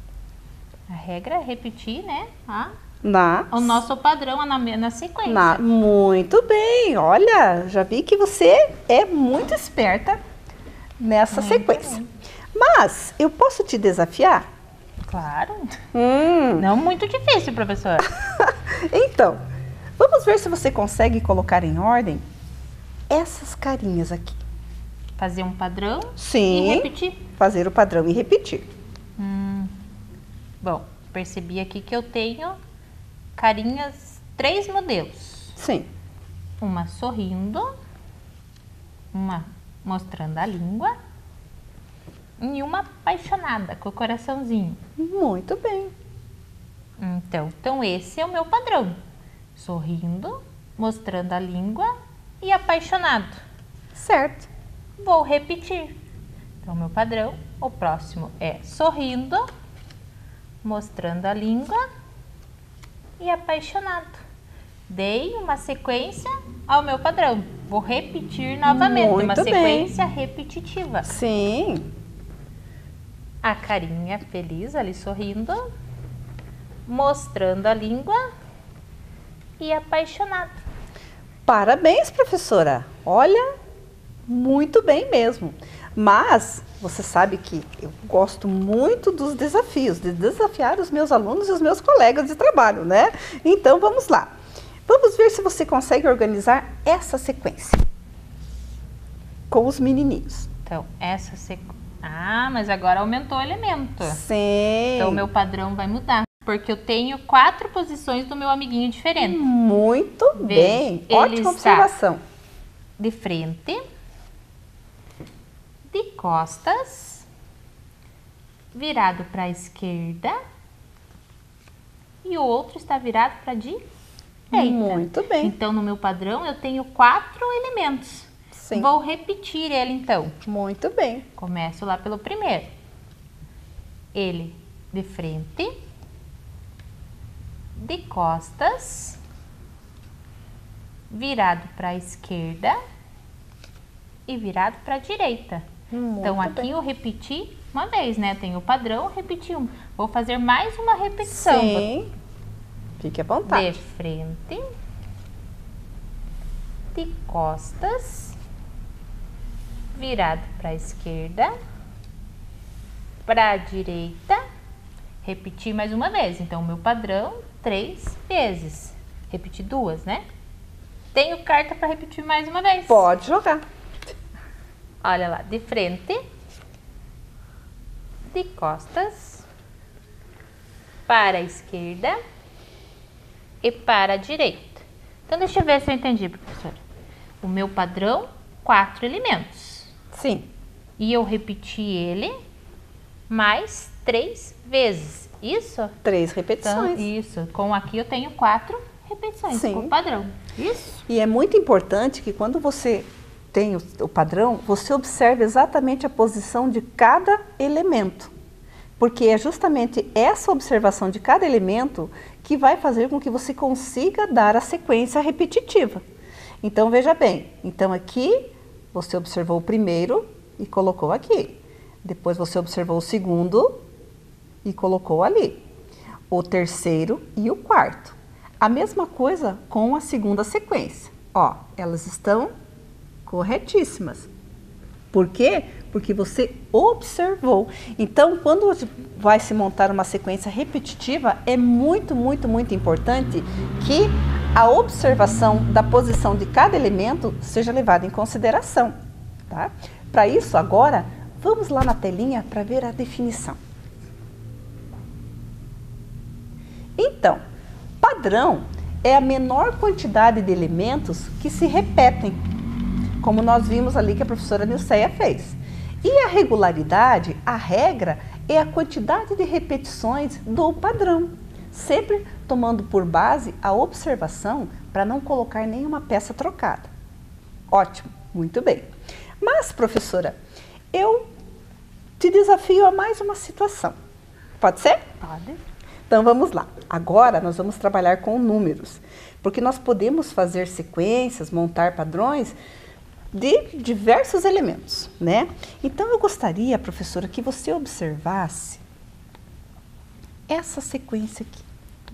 A regra é repetir, né? A, na, o nosso padrão na, na sequência. Na, muito bem, olha, já vi que você é muito esperta nessa muito sequência. Bem. Mas, eu posso te desafiar? Claro. Hum. Não muito difícil, professora. Então, vamos ver se você consegue colocar em ordem essas carinhas aqui. Fazer um padrão Sim, e repetir. Fazer o padrão e repetir. Hum, bom, percebi aqui que eu tenho carinhas, três modelos. Sim. Uma sorrindo, uma mostrando a língua e uma apaixonada, com o coraçãozinho. Muito bem. Então, então esse é o meu padrão. Sorrindo, mostrando a língua e apaixonado. Certo. Vou repetir. Então, meu padrão, o próximo é sorrindo, mostrando a língua e apaixonado. Dei uma sequência ao meu padrão. Vou repetir novamente. Muito uma bem. sequência repetitiva. Sim. A carinha feliz ali sorrindo, mostrando a língua e apaixonado. Parabéns, professora. Olha, muito bem mesmo. Mas você sabe que eu gosto muito dos desafios, de desafiar os meus alunos e os meus colegas de trabalho, né? Então vamos lá. Vamos ver se você consegue organizar essa sequência com os menininhos. Então, essa sequência. Ah, mas agora aumentou o elemento. Sim. Então, o meu padrão vai mudar. Porque eu tenho quatro posições do meu amiguinho diferente. Muito Veja, bem. ele Ótima observação. De frente, de costas, virado para a esquerda e o outro está virado para a direita. Muito bem. Então, no meu padrão, eu tenho quatro elementos. Sim. Vou repetir ele então. Muito bem. Começo lá pelo primeiro. Ele de frente, de costas, virado para a esquerda e virado para a direita. Muito então aqui bem. eu repeti uma vez, né? Tem o padrão, repeti um. Vou fazer mais uma repetição. Sim. Fique à vontade. De frente, de costas, virado para a esquerda, para a direita, repetir mais uma vez. Então, o meu padrão, três vezes. Repetir duas, né? Tenho carta para repetir mais uma vez. Pode jogar. Olha lá, de frente, de costas, para a esquerda e para a direita. Então, deixa eu ver se eu entendi, professora. O meu padrão, quatro elementos. Sim. E eu repeti ele mais três vezes. Isso? Três Então, repetições. isso. Com aqui eu tenho quatro repetições. Sim. Com o padrão. Isso? E é muito importante que quando você tem o, o padrão, você observe exatamente a posição de cada elemento. Porque é justamente essa observação de cada elemento que vai fazer com que você consiga dar a sequência repetitiva. Então, veja bem. Então, aqui você observou o primeiro e colocou aqui. Depois você observou o segundo e colocou ali. O terceiro e o quarto. A mesma coisa com a segunda sequência. Ó, elas estão corretíssimas. Por quê? Porque você observou. Então, quando vai se montar uma sequência repetitiva, é muito, muito, muito importante que a observação da posição de cada elemento seja levada em consideração. Tá? Para isso, agora, vamos lá na telinha para ver a definição. Então, padrão é a menor quantidade de elementos que se repetem, como nós vimos ali que a professora Nilceia fez. E a regularidade, a regra, é a quantidade de repetições do padrão, sempre tomando por base a observação para não colocar nenhuma peça trocada. Ótimo, muito bem. Mas, professora, eu te desafio a mais uma situação. Pode ser? Pode. Então, vamos lá. Agora, nós vamos trabalhar com números, porque nós podemos fazer sequências, montar padrões de diversos elementos, né? Então, eu gostaria, professora, que você observasse essa sequência aqui.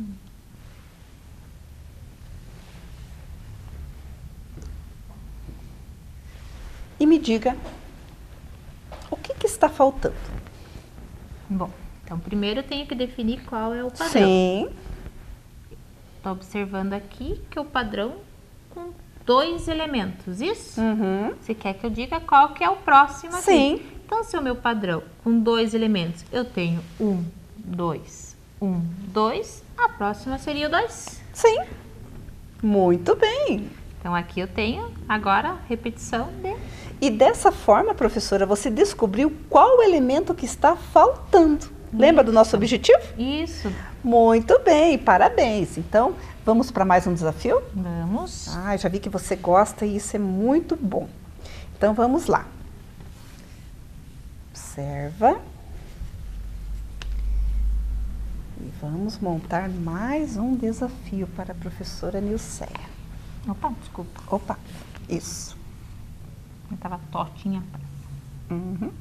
E me diga o que que está faltando. Bom, então primeiro eu tenho que definir qual é o padrão. Sim. Estou observando aqui que o padrão com dois elementos, isso? Uhum. Você quer que eu diga qual que é o próximo aqui? Sim. Então, se o meu padrão com dois elementos, eu tenho um, dois, um, dois, a próxima seria o dois. Sim. Muito bem. Então, aqui eu tenho agora repetição de... E dessa forma, professora, você descobriu qual elemento que está faltando. Lembra do nosso objetivo? Isso. Muito bem, parabéns. Então, vamos para mais um desafio? Vamos. Ah, já vi que você gosta e isso é muito bom. Então, vamos lá. Observa. E vamos montar mais um desafio para a professora Nilceia. Opa, desculpa. Opa, isso. Eu estava tortinha. Uhum.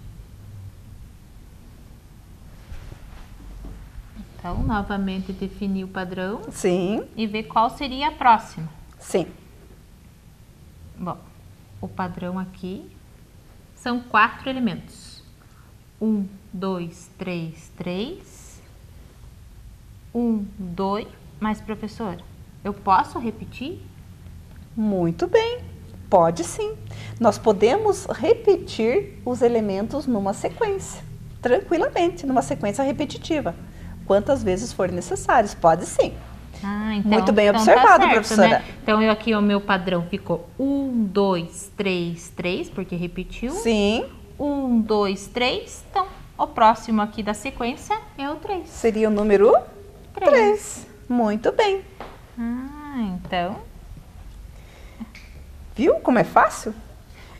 Então, novamente definir o padrão Sim, e ver qual seria a próxima. sim. Bom, o padrão aqui são quatro elementos. Um, dois, três, três. Um, dois. Mas, professora, eu posso repetir? Muito bem, pode sim. Nós podemos repetir os elementos numa sequência, tranquilamente, numa sequência repetitiva. Quantas vezes forem necessários, pode sim. Ah, então, Muito bem então observado, tá certo, professora. né? Então, eu aqui, o meu padrão ficou um, dois, três, três, porque repetiu. Sim, Um, dois, três. Então, o próximo aqui da sequência é o três. seria o número Três. três. Muito bem. Ah, então... Viu como é fácil?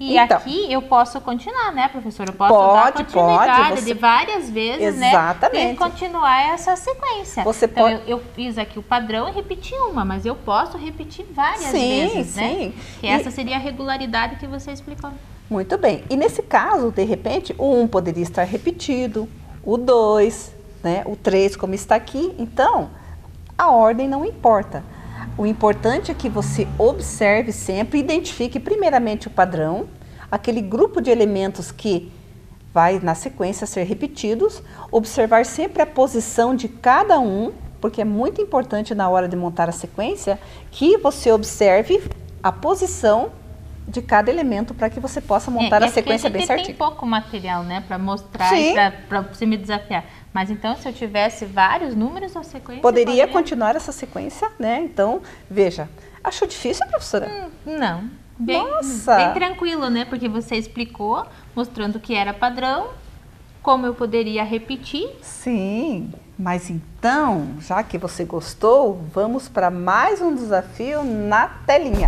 E então, aqui eu posso continuar, né, professora? Eu posso pode, dar continuidade pode, você... de várias vezes, Exatamente. né? E continuar essa sequência. Você então, pode... eu, eu fiz aqui o padrão e repeti uma, mas eu posso repetir várias sim, vezes, sim. né? Que e... essa seria a regularidade que você explicou. Muito bem. E nesse caso, de repente, o um poderia estar repetido, o dois, né? O três, como está aqui. Então, a ordem não importa. O importante é que você observe sempre, identifique primeiramente o padrão, aquele grupo de elementos que vai na sequência ser repetidos, observar sempre a posição de cada um, porque é muito importante na hora de montar a sequência que você observe a posição de cada elemento para que você possa montar é, a sequência bem certinho. Tem pouco material, né, para mostrar Sim. e para você me desafiar. Mas então, se eu tivesse vários números ou sequência... Poderia poderia... continuar essa sequência, né? Então, veja. Achou difícil, professora? Hum, não. Bem, Nossa! Bem tranquilo, né? Porque você explicou, mostrando que era padrão, como eu poderia repetir. Sim, mas então, já que você gostou, vamos para mais um desafio na telinha.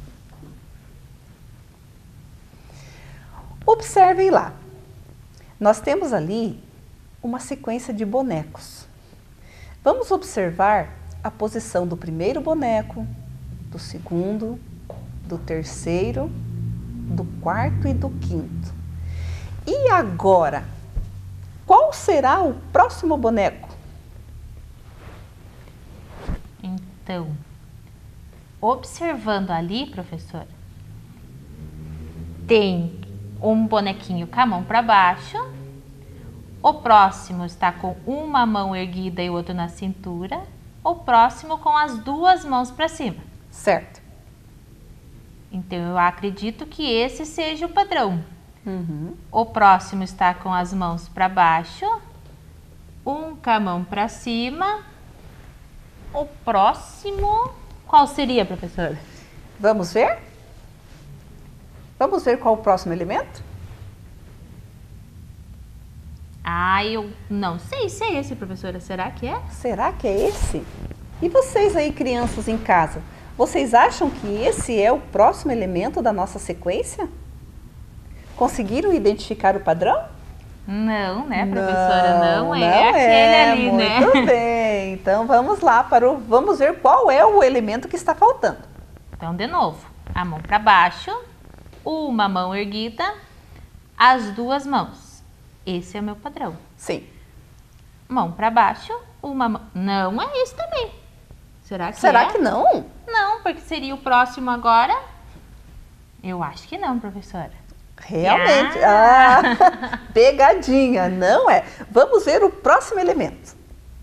Observem lá. Nós temos ali uma sequência de bonecos. Vamos observar a posição do primeiro boneco, do segundo, do terceiro, do quarto e do quinto. E agora, qual será o próximo boneco? Então, observando ali, professora, tem um bonequinho com a mão para baixo. O próximo está com uma mão erguida e o outro na cintura. O próximo com as duas mãos para cima. Certo. Então, eu acredito que esse seja o padrão. Uhum. O próximo está com as mãos para baixo. Um com a mão para cima. O próximo... Qual seria, professora? Vamos ver? Vamos ver qual o próximo elemento? Ah, eu não sei se é esse, professora. Será que é? Será que é esse? E vocês aí, crianças em casa, vocês acham que esse é o próximo elemento da nossa sequência? Conseguiram identificar o padrão? Não, né, professora? Não, não é não aquele é, ali, muito né? Muito bem. Então, vamos lá para o... Vamos ver qual é o elemento que está faltando. Então, de novo. A mão para baixo, uma mão erguida, as duas mãos. Esse é o meu padrão. Sim. Mão para baixo, uma mão... Não é isso também. Será que Será é? que não? Não, porque seria o próximo agora. Eu acho que não, professora. Realmente. Ah. Ah, pegadinha, não é. Vamos ver o próximo elemento.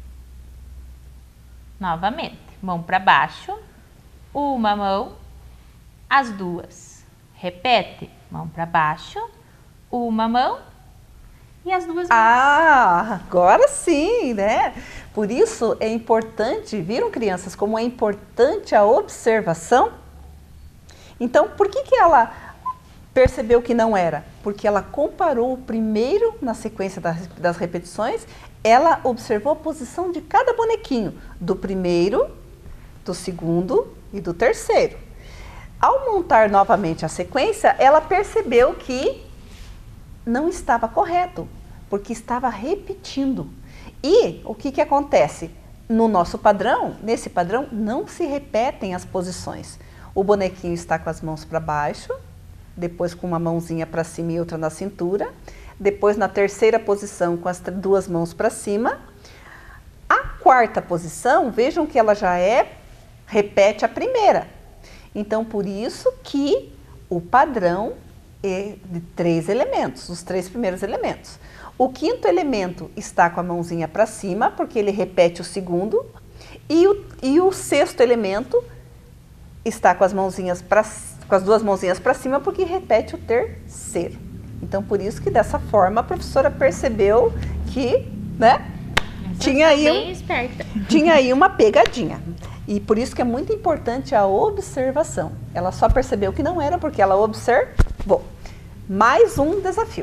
Novamente. Mão para baixo, uma mão, as duas. Repete. Mão para baixo, uma mão e as duas mãos. Ah, agora sim, né? Por isso é importante, viram, crianças, como é importante a observação? Então, por que que ela percebeu que não era? Porque ela comparou o primeiro na sequência das, das repetições, ela observou a posição de cada bonequinho, do primeiro, do segundo e do terceiro. Ao montar novamente a sequência, ela percebeu que não estava correto, porque estava repetindo. E o que que acontece? No nosso padrão, nesse padrão, não se repetem as posições. O bonequinho está com as mãos para baixo, depois com uma mãozinha para cima e outra na cintura, depois na terceira posição com as duas mãos para cima. A quarta posição, vejam que ela já é, repete a primeira. Então, por isso que o padrão é de três elementos, os três primeiros elementos. O quinto elemento está com a mãozinha para cima, porque ele repete o segundo, e o, e o sexto elemento está com as mãozinhas pra, com as duas mãozinhas para cima, porque repete o terceiro. Então, por isso que dessa forma a professora percebeu que, né, tinha aí, bem esperta. tinha aí uma pegadinha. E por isso que é muito importante a observação. Ela só percebeu que não era porque ela observou. Mais um desafio.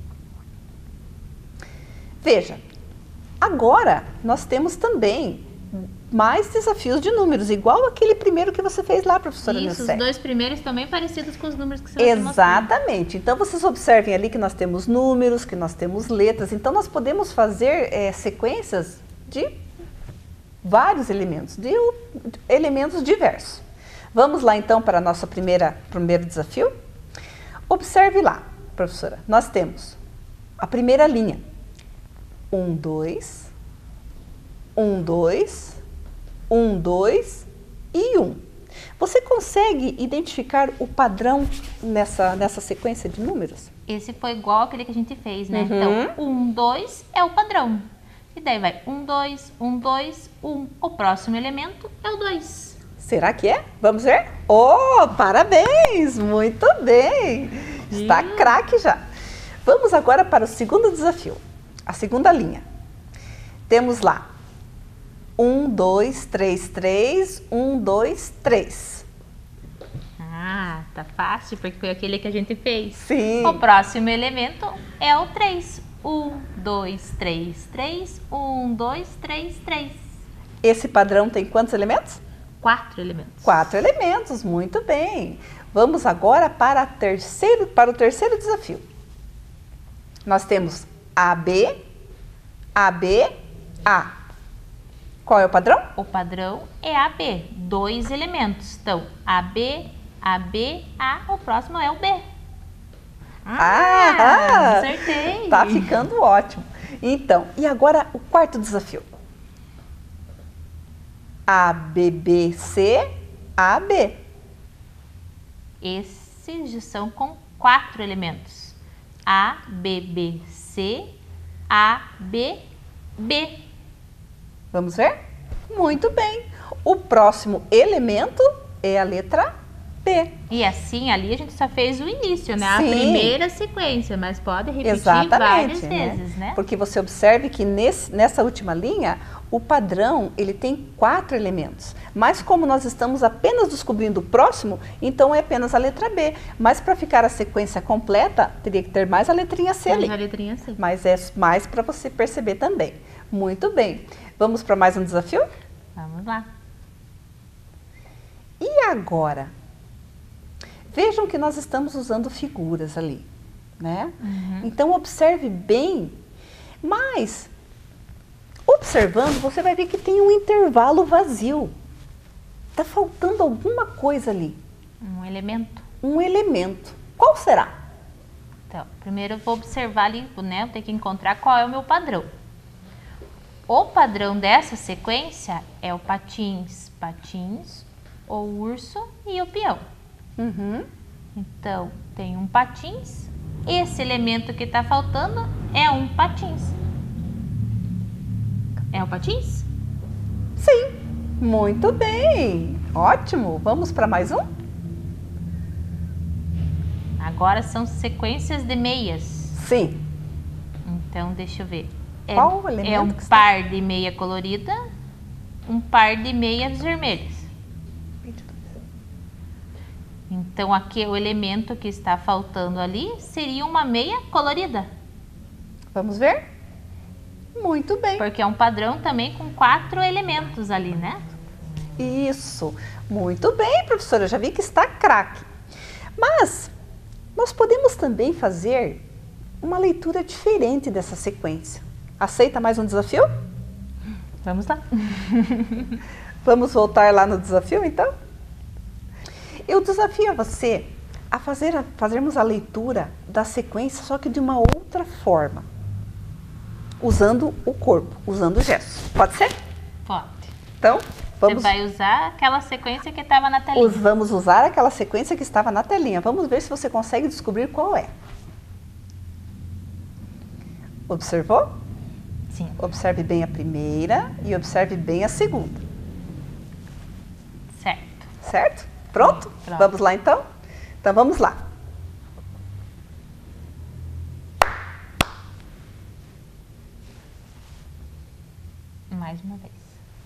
Veja, agora nós temos também mais desafios de números, igual aquele primeiro que você fez lá, professora Isso, Nilce. os dois primeiros também parecidos com os números que você mostrou. Exatamente. Então, vocês observem ali que nós temos números, que nós temos letras. Então, nós podemos fazer é, sequências de vários elementos, de uh, elementos diversos. Vamos lá, então, para o nosso primeira, primeiro desafio? Observe lá, professora. Nós temos a primeira linha. Um, dois, um, dois, um, dois e um. Você consegue identificar o padrão nessa, nessa sequência de números? Esse foi igual aquele que a gente fez, né? Uhum. Então, um, dois é o padrão. E daí vai um, dois, um, dois, um. O próximo elemento é o dois. Será que é? Vamos ver? Oh, parabéns! Muito bem! Está Sim. craque já. Vamos agora para o segundo desafio. A segunda linha. Temos lá um, dois, três, três, um, dois, três. Ah, tá fácil, porque foi aquele que a gente fez. Sim. O próximo elemento é o três. um, dois, três, três, um, dois, três, três. Esse padrão tem quantos elementos? Quatro elementos. Quatro elementos, muito bem. Vamos agora para, a terceiro, para o terceiro desafio. Nós temos A B, A B, A. Qual é o padrão? O padrão é A B, dois elementos. Então, A B, A B, A, o próximo é o B. Ah, acertei. Tá ficando ótimo. Então, e agora o quarto desafio. A, B, B, C, A, B. Esses já são com quatro elementos. A, B, B, C, A, B, B. Vamos ver? Muito bem. O próximo elemento é a letra B. E assim, ali a gente só fez o início, né? Sim. A primeira sequência, mas pode repetir Exatamente, várias né? vezes, né? Porque você observe que nesse, nessa última linha, o padrão ele tem quatro elementos. Mas como nós estamos apenas descobrindo o próximo, então é apenas a letra B. Mas para ficar a sequência completa, teria que ter mais a letrinha C ali. A letrinha C. Mas é mais para você perceber também. Muito bem. Vamos para mais um desafio? Vamos lá. E agora? Vejam que nós estamos usando figuras ali, né? Uhum. Então, observe bem, mas observando, você vai ver que tem um intervalo vazio. Está faltando alguma coisa ali, Um elemento. um elemento. Qual será? Então, primeiro eu vou observar ali, né? Eu tenho que encontrar qual é o meu padrão. O padrão dessa sequência é o patins, patins, o urso e o peão. Uhum. Então, tem um patins. Esse elemento que está faltando é um patins. É o patins? Sim, muito bem. Ótimo. Vamos para mais um? Agora são sequências de meias. Sim. Então, deixa eu ver. É, Qual o elemento é um que está- par de meia colorida, um par de meias vermelhas. Então, aqui o elemento que está faltando ali seria uma meia colorida. Vamos ver? Muito bem. Porque é um padrão também com quatro elementos ali, né? Isso. Muito bem, professora. Eu já vi que está craque. Mas nós podemos também fazer uma leitura diferente dessa sequência. Aceita mais um desafio? Vamos lá. Vamos voltar lá no desafio, então? Eu desafio você a, fazer, a fazermos a leitura da sequência, só que de uma outra forma. Usando o corpo, usando o gesto. Pode ser? Pode. Então, vamos... Você vai usar aquela sequência que estava na telinha. Os- Vamos usar aquela sequência que estava na telinha. Vamos ver se você consegue descobrir qual é. Observou? Sim. Observe bem a primeira e observe bem a segunda. Certo. Certo? Pronto? Pronto. Vamos lá então? Então vamos lá. Mais uma vez.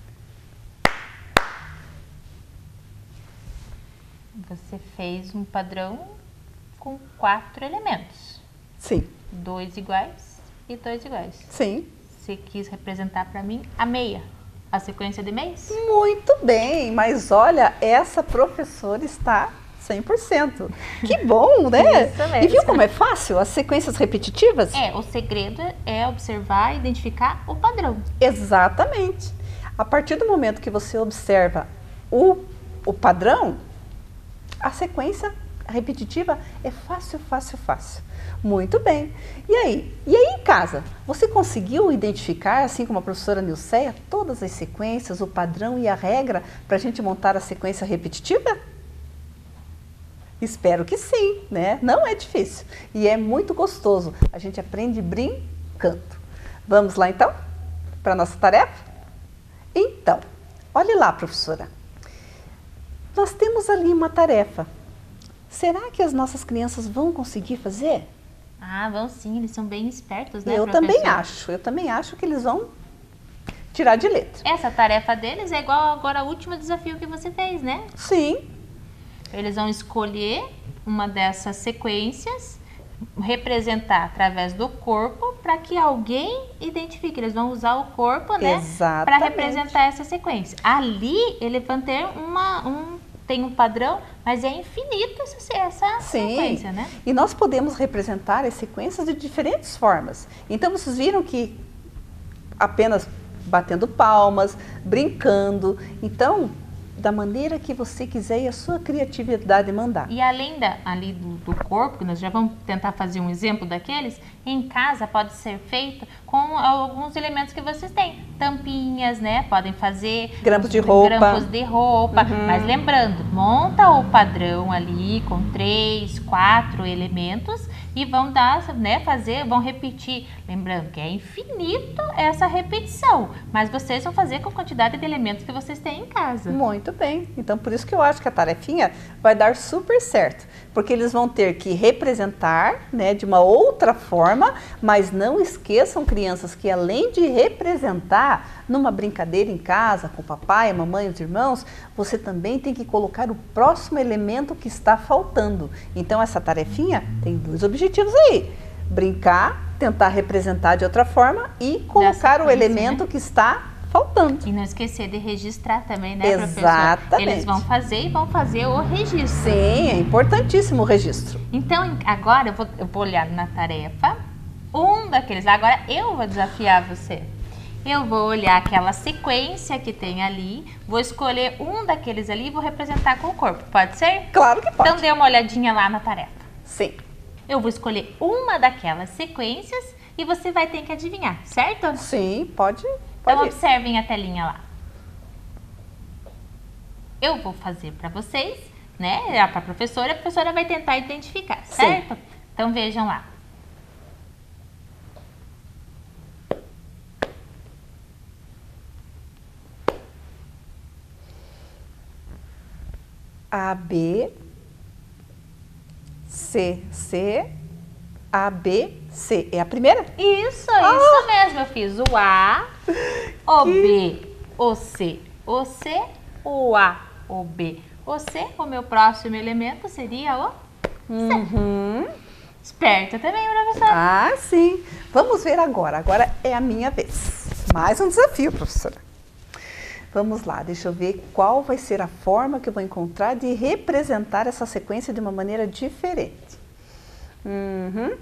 Você fez um padrão com quatro elementos. Sim, Dois iguais e dois iguais. sim, Você quis representar para mim a meia. a sequência de mês? Muito bem, mas olha, essa professora está cem por cento. Que bom, né? Isso mesmo. E viu como é fácil? As sequências repetitivas? É, o segredo é observar e identificar o padrão. Exatamente. A partir do momento que você observa o, o padrão, a sequência repetitiva é fácil, fácil, fácil. Muito bem. E aí? E aí em casa? Você conseguiu identificar, assim como a professora Nilceia, todas as sequências, o padrão e a regra para a gente montar a sequência repetitiva? Espero que sim, né? Não é difícil e é muito gostoso. A gente aprende brincando. Vamos lá então para a nossa tarefa? Então, olhe lá, professora. Nós temos ali uma tarefa. Será que as nossas crianças vão conseguir fazer? Ah, vão sim, eles são bem espertos, né, Eu professora? também acho, eu também acho que eles vão tirar de letra. Essa tarefa deles é igual agora ao último desafio que você fez, né? Sim, Eles vão escolher uma dessas sequências, representar através do corpo para que alguém identifique. Eles vão usar o corpo, né, para exatamente. representar essa sequência. Ali, eles vão ter uma, um, tem um padrão, mas é infinito essa, essa Sim. sequência, né? E nós podemos representar as sequências de diferentes formas. Então, vocês viram que apenas batendo palmas, brincando. Então, da maneira que você quiser e a sua criatividade mandar. E além da, ali do, do corpo, que nós já vamos tentar fazer um exemplo daqueles, em casa pode ser feito com alguns elementos que vocês têm. Tampinhas, né? Podem fazer Grampos de roupa. grampos de roupa. Uhum. Mas lembrando, monta o padrão ali com três, quatro elementos e vão dar, né, fazer, vão repetir. Lembrando que é infinito essa repetição, mas vocês vão fazer com a quantidade de elementos que vocês têm em casa. Muito bem. Então, por isso que eu acho que a tarefinha vai dar super certo. Porque eles vão ter que representar, né, de uma outra forma, mas não esqueçam, crianças, que além de representar numa brincadeira em casa, com o papai, a mamãe, os irmãos, você também tem que colocar o próximo elemento que está faltando. Então, essa tarefinha tem dois objetivos aí. Brincar, tentar representar de outra forma e colocar o elemento, né, que está faltando. E não esquecer de registrar também, né, Exatamente. professor? Eles vão fazer e vão fazer o registro. Sim, é importantíssimo o registro. Então, agora eu vou, eu vou olhar na tarefa, um daqueles lá, agora eu vou desafiar você. Eu vou olhar aquela sequência que tem ali, vou escolher um daqueles ali e vou representar com o corpo, pode ser? Claro que pode. Então, dê uma olhadinha lá na tarefa. Sim. Eu vou escolher uma daquelas sequências e você vai ter que adivinhar, certo? Sim, pode, pode Então, ir. observem a telinha lá. Eu vou fazer para vocês, né? Para a professora, a professora vai tentar identificar, certo? Sim. Então, vejam lá. A, B, C, C, A, B, C. É a primeira? Isso, Ah! isso mesmo. Eu fiz o A, o Que- B, o C, o C, o A, o B, o C. O meu próximo elemento seria o Uhum. esperta também, professora. Ah, sim. Vamos ver agora. Agora é a minha vez. Mais um desafio, professora. Vamos lá, deixa eu ver qual vai ser a forma que eu vou encontrar de representar essa sequência de uma maneira diferente. Uhum.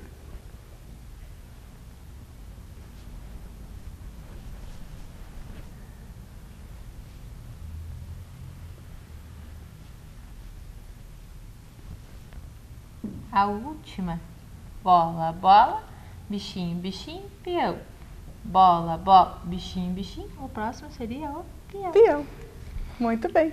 A última. Bola, bola, bichinho, bichinho, peão. Bola, bola, bichinho, bichinho. O próximo seria o peão. Peão. Muito bem.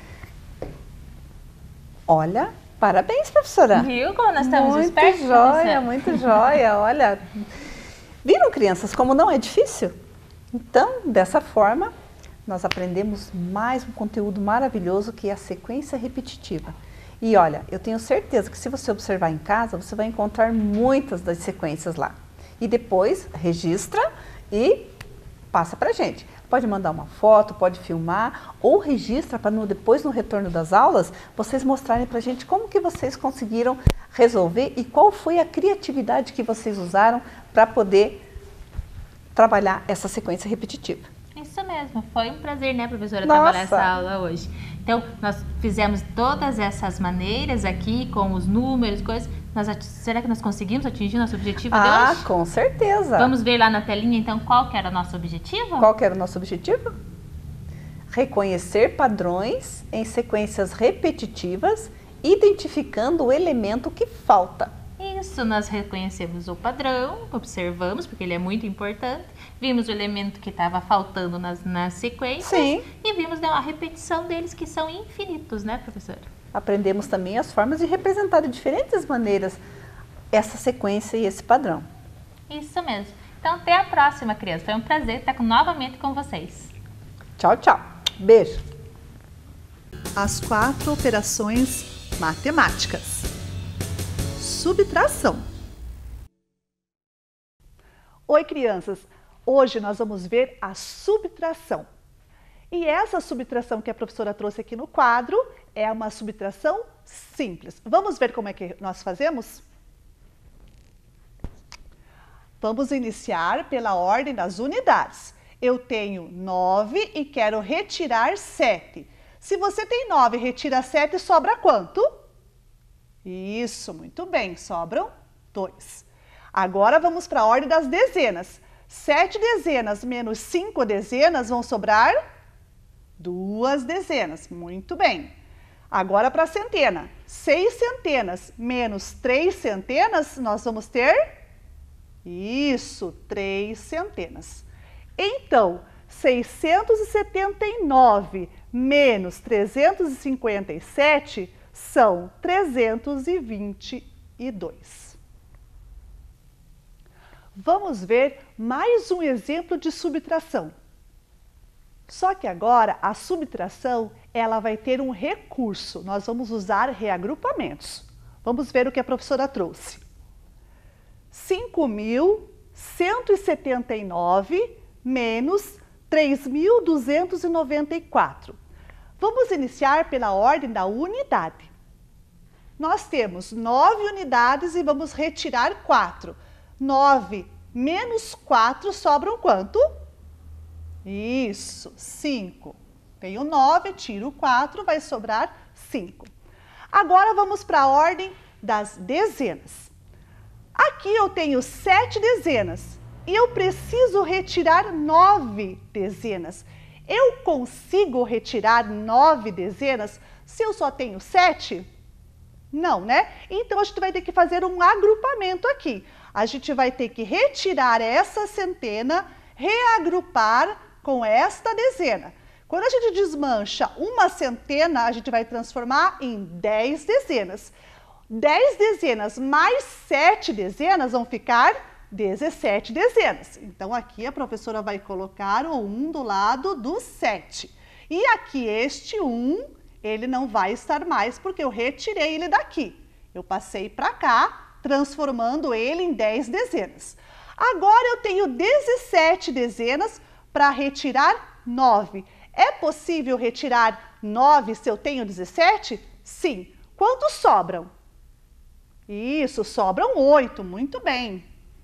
Olha, parabéns, professora. Viu como nós estamos Muito espertos, joia, professora? muito joia. Olha, viram, crianças, como não é difícil? Então, dessa forma, nós aprendemos mais um conteúdo maravilhoso que é a sequência repetitiva. E olha, eu tenho certeza que se você observar em casa, você vai encontrar muitas das sequências lá. E depois, registra e passa pra gente. Pode mandar uma foto, pode filmar ou registra para no, depois, no retorno das aulas, vocês mostrarem pra gente como que vocês conseguiram resolver e qual foi a criatividade que vocês usaram para poder trabalhar essa sequência repetitiva. Isso mesmo, foi um prazer, né, professora, Nossa. trabalhar essa aula hoje. Então, nós fizemos todas essas maneiras aqui, com os números, coisas. Nós, será que nós conseguimos atingir nosso objetivo ah, de hoje? Ah, com certeza. Vamos ver lá na telinha, então, qual que era o nosso objetivo? Qual que era o nosso objetivo? Reconhecer padrões em sequências repetitivas, identificando o elemento que falta. Isso, nós reconhecemos o padrão, observamos, porque ele é muito importante, vimos o elemento que estava faltando nas, nas sequências. Sim. E vimos, né, a repetição deles, que são infinitos, né, professora? Aprendemos também as formas de representar de diferentes maneiras essa sequência e esse padrão. Isso mesmo. Então, até a próxima, criança. Foi um prazer estar novamente com vocês. Tchau, tchau. Beijo. As quatro operações matemáticas. Subtração. Oi, crianças! Hoje nós vamos ver a subtração. E essa subtração que a professora trouxe aqui no quadro é uma subtração simples. Vamos ver como é que nós fazemos? Vamos iniciar pela ordem das unidades. Eu tenho nove e quero retirar sete. Se você tem nove e retira sete, sobra quanto? Isso, muito bem, sobram dois. Agora vamos para a ordem das dezenas. sete dezenas menos cinco dezenas vão sobrar duas dezenas, muito bem. Agora para a centena. seis centenas menos três centenas, nós vamos ter, isso, três centenas. Então, seiscentos e setenta e nove menos trezentos e cinquenta e sete são trezentos e vinte e dois. Vamos ver mais um exemplo de subtração. Só que agora a subtração ela vai ter um recurso. Nós vamos usar reagrupamentos. Vamos ver o que a professora trouxe. cinco mil cento e setenta e nove menos três mil duzentos e noventa e quatro. Vamos iniciar pela ordem da unidade. Nós temos nove unidades e vamos retirar quatro. nove menos quatro sobram quanto? Isso, cinco. Tenho nove, tiro quatro, vai sobrar cinco. Agora vamos para a ordem das dezenas. Aqui eu tenho sete dezenas e eu preciso retirar nove dezenas. Eu consigo retirar nove dezenas se eu só tenho sete? Não, né? Então, a gente vai ter que fazer um agrupamento aqui. A gente vai ter que retirar essa centena, reagrupar com esta dezena. Quando a gente desmancha uma centena, a gente vai transformar em dez dezenas. dez dezenas mais sete dezenas vão ficar dezessete dezenas. Então, aqui a professora vai colocar o um do lado do sete. E aqui este um, ele não vai estar mais porque eu retirei ele daqui. Eu passei para cá, transformando ele em dez dezenas. Agora eu tenho dezessete dezenas para retirar nove. É possível retirar nove se eu tenho dezessete? Sim. Quantos sobram? Isso, sobram oito. Muito bem.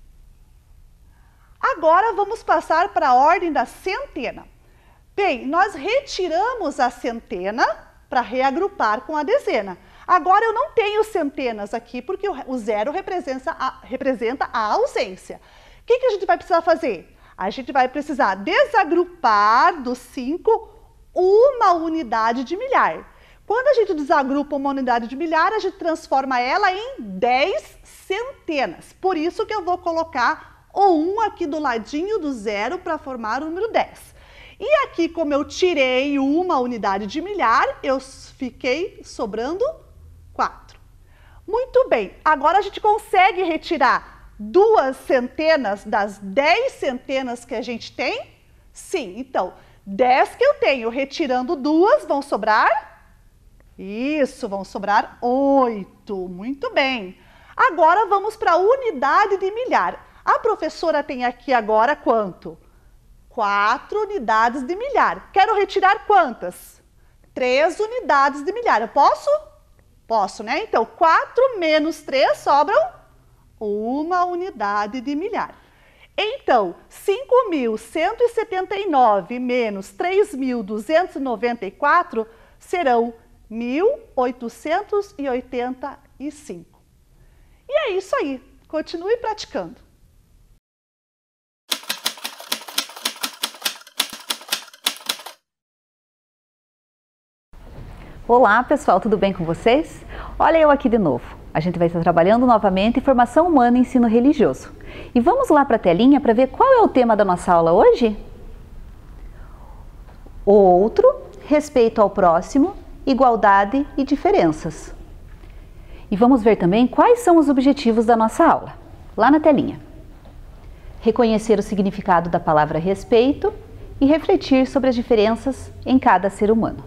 Agora vamos passar para a ordem da centena. Bem, nós retiramos a centena para reagrupar com a dezena. Agora eu não tenho centenas aqui porque o zero representa a, representa a ausência. O que, que a gente vai precisar fazer? A gente vai precisar desagrupar do cinco uma unidade de milhar. Quando a gente desagrupa uma unidade de milhar, a gente transforma ela em dez centenas. Por isso que eu vou colocar o um aqui do ladinho do zero para formar o número dez. E aqui, como eu tirei uma unidade de milhar, eu fiquei sobrando quatro. Muito bem, agora a gente consegue retirar duas centenas das dez centenas que a gente tem? Sim, então, dez que eu tenho, retirando duas, vão sobrar? Isso, vão sobrar oito. Muito bem. Agora vamos para a unidade de milhar. A professora tem aqui agora quanto? quatro unidades de milhar. Quero retirar quantas? três unidades de milhar. Eu posso? Posso, né? Então, quatro menos três sobram uma unidade de milhar. Então, cinco mil cento e setenta e nove menos três mil duzentos e noventa e quatro serão mil oitocentos e oitenta e cinco. E é isso aí. Continue praticando. Olá pessoal, tudo bem com vocês? Olha eu aqui de novo. A gente vai estar trabalhando novamente em formação humana e ensino religioso. E vamos lá para a telinha para ver qual é o tema da nossa aula hoje? O outro, respeito ao próximo, igualdade e diferenças. E vamos ver também quais são os objetivos da nossa aula, lá na telinha. Reconhecer o significado da palavra respeito e refletir sobre as diferenças em cada ser humano.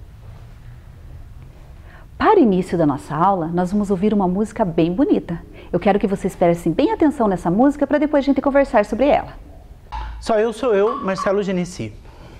Para o início da nossa aula, nós vamos ouvir uma música bem bonita. Eu quero que vocês prestem bem atenção nessa música para depois a gente conversar sobre ela. Só eu sou eu, Marcelo Genesi.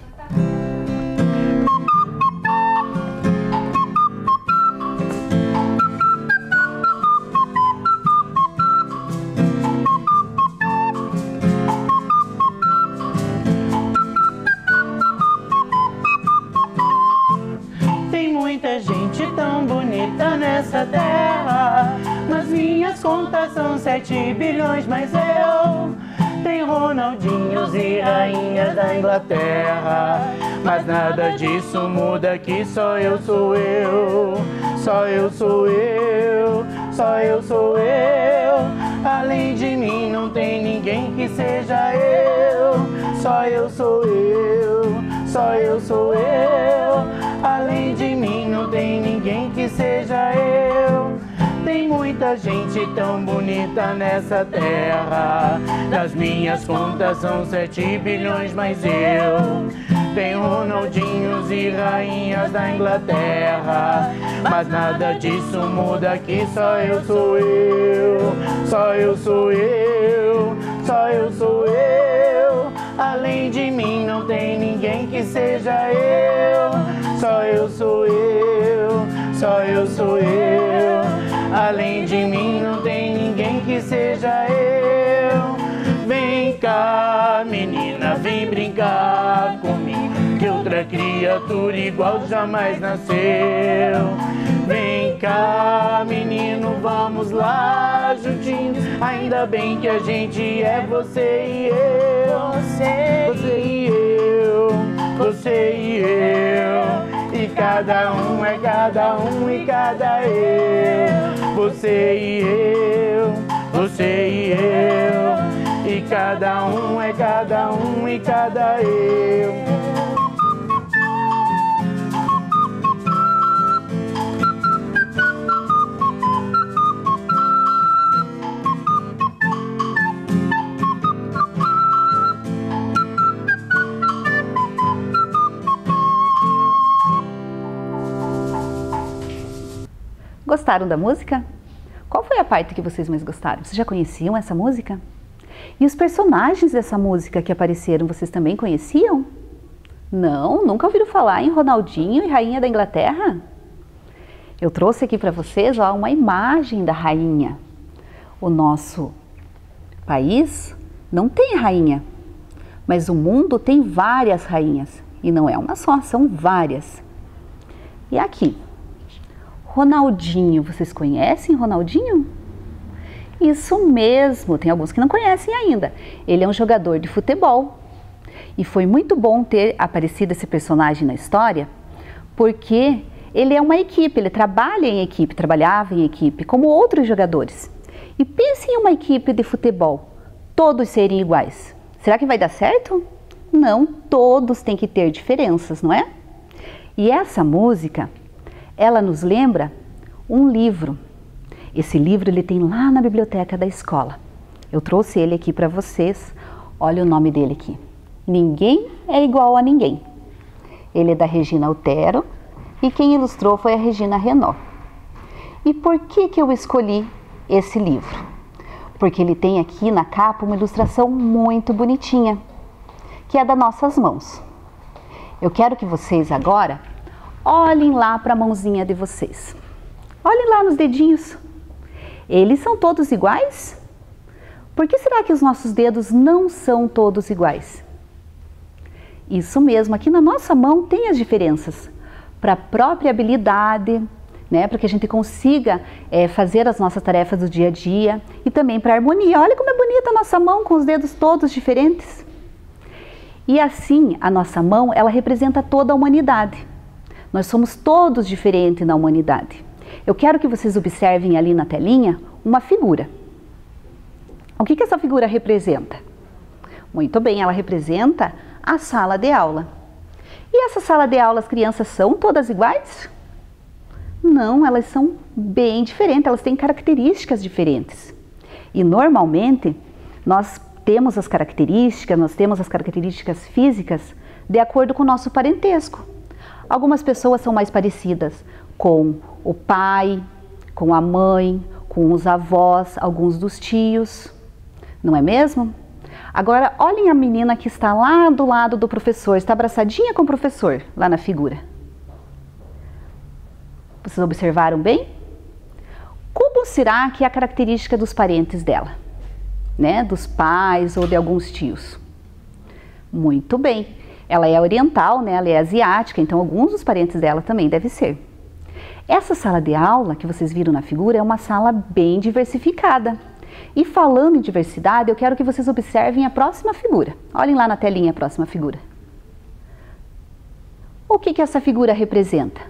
Muita gente tão bonita nessa terra. Nas minhas contas são sete bilhões, mas eu tenho Ronaldinhos e rainhas da Inglaterra. Mas nada disso muda, que só eu sou eu. Só eu sou eu, só eu sou eu. Além de mim não tem ninguém que seja eu. Só eu sou eu, só eu sou eu. Além de mim não tem ninguém que seja eu. Tem muita gente tão bonita nessa terra. Nas minhas contas são sete bilhões, mas eu tenho Ronaldinhos e rainhas da Inglaterra. Mas nada disso muda, que só eu sou eu. Só eu sou eu, só eu sou eu. Além de mim não tem ninguém que seja eu. Só eu sou eu, só eu sou eu. Além de mim não tem ninguém que seja eu. Vem cá, menina, vem brincar comigo, que outra criatura igual jamais nasceu. Vem cá, menino, vamos lá juntinhos. Ainda bem que a gente é você e eu. Você, você e eu, você e eu. E cada um é cada um e cada eu. Você e eu, você e eu. E cada um é cada um e cada eu. Gostaram da música? Qual foi a parte que vocês mais gostaram? Vocês já conheciam essa música? E os personagens dessa música que apareceram, vocês também conheciam? Não? Nunca ouviram falar em Ronaldinho e Rainha da Inglaterra? Eu trouxe aqui para vocês ó, uma imagem da rainha. O nosso país não tem rainha, mas o mundo tem várias rainhas. E não é uma só, são várias. E aqui, Ronaldinho, vocês conhecem Ronaldinho? Isso mesmo, tem alguns que não conhecem ainda. Ele é um jogador de futebol. E foi muito bom ter aparecido esse personagem na história, porque ele é uma equipe, ele trabalha em equipe, trabalhava em equipe, como outros jogadores. E pense em uma equipe de futebol, todos serem iguais. Será que vai dar certo? Não, todos têm que ter diferenças, não é? E essa música, ela nos lembra um livro. Esse livro ele tem lá na biblioteca da escola. Eu trouxe ele aqui para vocês. Olha o nome dele aqui. Ninguém é igual a ninguém. Ele é da Regina Altero e quem ilustrou foi a Regina Renault. E por que que eu escolhi esse livro? Porque ele tem aqui na capa uma ilustração muito bonitinha, que é das nossas mãos. Eu quero que vocês agora olhem lá para a mãozinha de vocês. Olhem lá nos dedinhos. Eles são todos iguais? Por que será que os nossos dedos não são todos iguais? Isso mesmo, aqui na nossa mão tem as diferenças. Para a própria habilidade, né, para que a gente consiga é, fazer as nossas tarefas do dia a dia e também para a harmonia. Olha como é bonita a nossa mão com os dedos todos diferentes. E assim, a nossa mão, ela representa toda a humanidade. Nós somos todos diferentes na humanidade. Eu quero que vocês observem ali na telinha uma figura. O que que essa figura representa? Muito bem, ela representa a sala de aula. E essa sala de aula, as crianças são todas iguais? Não, elas são bem diferentes, elas têm características diferentes. E normalmente, nós temos as características, nós temos as características físicas de acordo com o nosso parentesco. Algumas pessoas são mais parecidas com o pai, com a mãe, com os avós, alguns dos tios, não é mesmo? Agora, olhem a menina que está lá do lado do professor, está abraçadinha com o professor, lá na figura. Vocês observaram bem? Como será que é a característica dos parentes dela? Né? Dos pais ou de alguns tios? Muito bem. Ela é oriental, né? Ela é asiática, então alguns dos parentes dela também devem ser. Essa sala de aula que vocês viram na figura é uma sala bem diversificada. E falando em diversidade, eu quero que vocês observem a próxima figura. Olhem lá na telinha a próxima figura. O que que essa figura representa?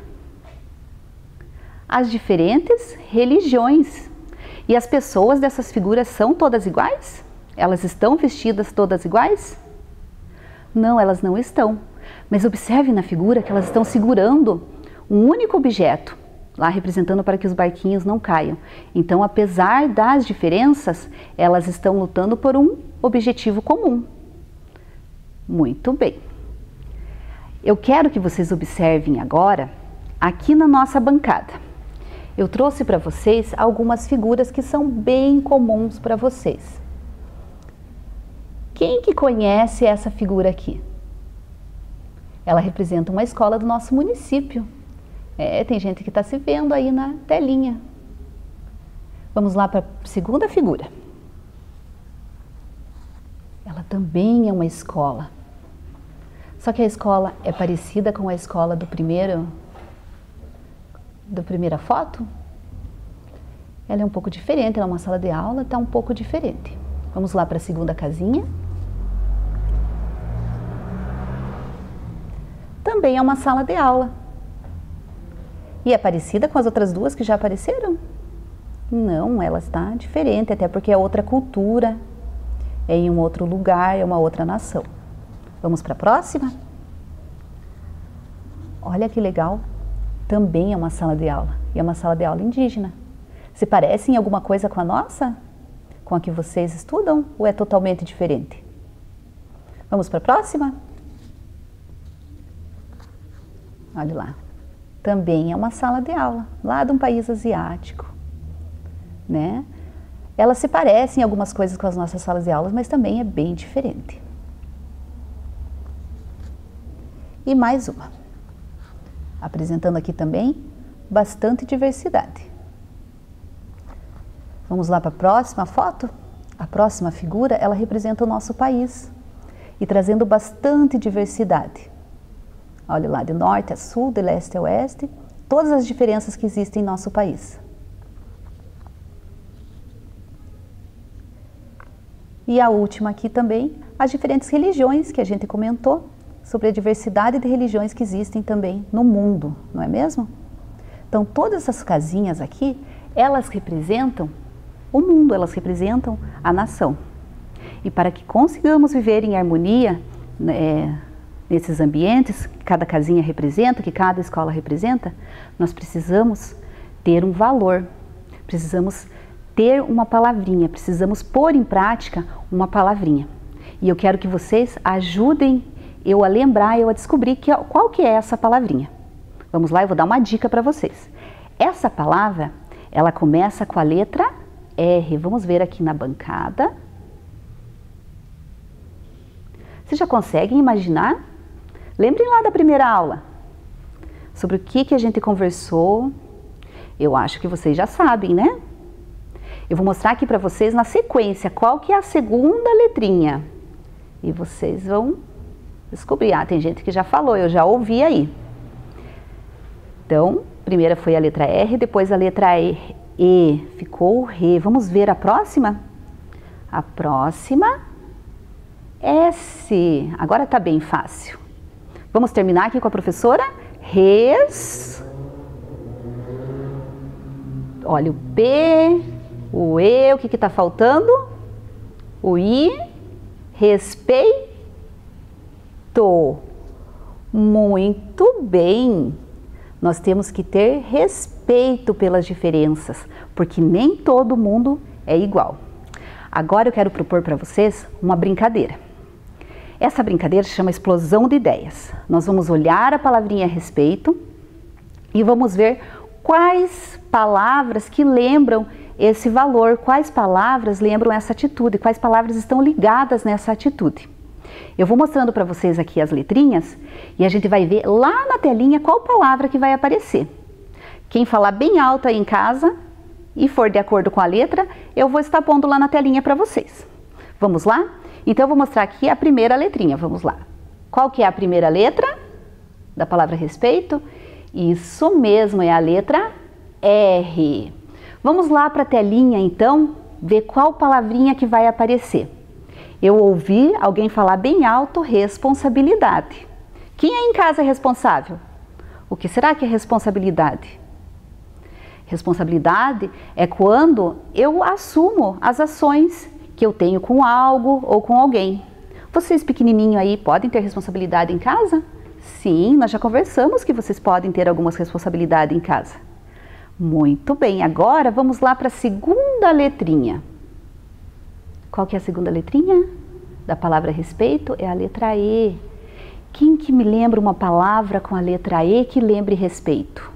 As diferentes religiões. E as pessoas dessas figuras são todas iguais? Elas estão vestidas todas iguais? Não, elas não estão. Mas observe na figura que elas estão segurando um único objeto, lá representando para que os barquinhos não caiam. Então, apesar das diferenças, elas estão lutando por um objetivo comum. Muito bem. Eu quero que vocês observem agora, aqui na nossa bancada. Eu trouxe para vocês algumas figuras que são bem comuns para vocês. Quem que conhece essa figura aqui? Ela representa uma escola do nosso município. É, tem gente que está se vendo aí na telinha. Vamos lá para a segunda figura. Ela também é uma escola. Só que a escola é parecida com a escola do primeiro, da primeira foto. Ela é um pouco diferente, ela é uma sala de aula, está um pouco diferente. Vamos lá para a segunda casinha. Também é uma sala de aula. E é parecida com as outras duas que já apareceram? Não, ela está diferente, até porque é outra cultura, é em um outro lugar, é uma outra nação. Vamos para a próxima? Olha que legal, também é uma sala de aula, e é uma sala de aula indígena. Se parece em alguma coisa com a nossa? Com a que vocês estudam? Ou é totalmente diferente? Vamos para a próxima? Olha lá, também é uma sala de aula, lá de um país asiático, né? Elas se parecem em algumas coisas com as nossas salas de aulas, mas também é bem diferente. E mais uma, apresentando aqui também bastante diversidade. Vamos lá para a próxima foto? A próxima figura, ela representa o nosso país e trazendo bastante diversidade. Olha lá, de norte a sul, de leste a oeste, todas as diferenças que existem em nosso país. E a última aqui também, as diferentes religiões que a gente comentou, sobre a diversidade de religiões que existem também no mundo, não é mesmo? Então, todas essas casinhas aqui, elas representam o mundo, elas representam a nação. E para que consigamos viver em harmonia, é, nesses ambientes que cada casinha representa, que cada escola representa, nós precisamos ter um valor, precisamos ter uma palavrinha, precisamos pôr em prática uma palavrinha. E eu quero que vocês ajudem eu a lembrar, eu a descobrir que, qual que é essa palavrinha. Vamos lá, eu vou dar uma dica para vocês. Essa palavra, ela começa com a letra R. Vamos ver aqui na bancada. Vocês já conseguem imaginar? Lembrem lá da primeira aula, sobre o que, que a gente conversou. Eu acho que vocês já sabem, né? Eu vou mostrar aqui para vocês na sequência qual que é a segunda letrinha. E vocês vão descobrir. Ah, tem gente que já falou, eu já ouvi aí. Então, primeira foi a letra R, depois a letra E. E. Ficou o Re. Vamos ver a próxima? A próxima, S. Agora tá bem fácil. Vamos terminar aqui com a professora? Res. Olha o P, o E, o que que tá faltando? O I. Respeito. Muito bem. Nós temos que ter respeito pelas diferenças, porque nem todo mundo é igual. Agora eu quero propor para vocês uma brincadeira. Essa brincadeira se chama explosão de ideias. Nós vamos olhar a palavrinha respeito e vamos ver quais palavras que lembram esse valor, quais palavras lembram essa atitude, quais palavras estão ligadas nessa atitude. Eu vou mostrando para vocês aqui as letrinhas e a gente vai ver lá na telinha qual palavra que vai aparecer. Quem falar bem alto aí em casa e for de acordo com a letra, eu vou estar pondo lá na telinha para vocês. Vamos lá? Então eu vou mostrar aqui a primeira letrinha, vamos lá. Qual que é a primeira letra da palavra respeito? Isso mesmo, é a letra R. Vamos lá para a telinha então, ver qual palavrinha que vai aparecer. Eu ouvi alguém falar bem alto, responsabilidade. Quem aí em casa é responsável? O que será que é responsabilidade? Responsabilidade é quando eu assumo as ações que eu tenho com algo ou com alguém. Vocês pequenininho aí podem ter responsabilidade em casa? Sim, nós já conversamos que vocês podem ter algumas responsabilidades em casa. Muito bem, agora vamos lá para a segunda letrinha. Qual que é a segunda letrinha da palavra respeito? É a letra E. Quem que me lembra uma palavra com a letra E que lembre respeito?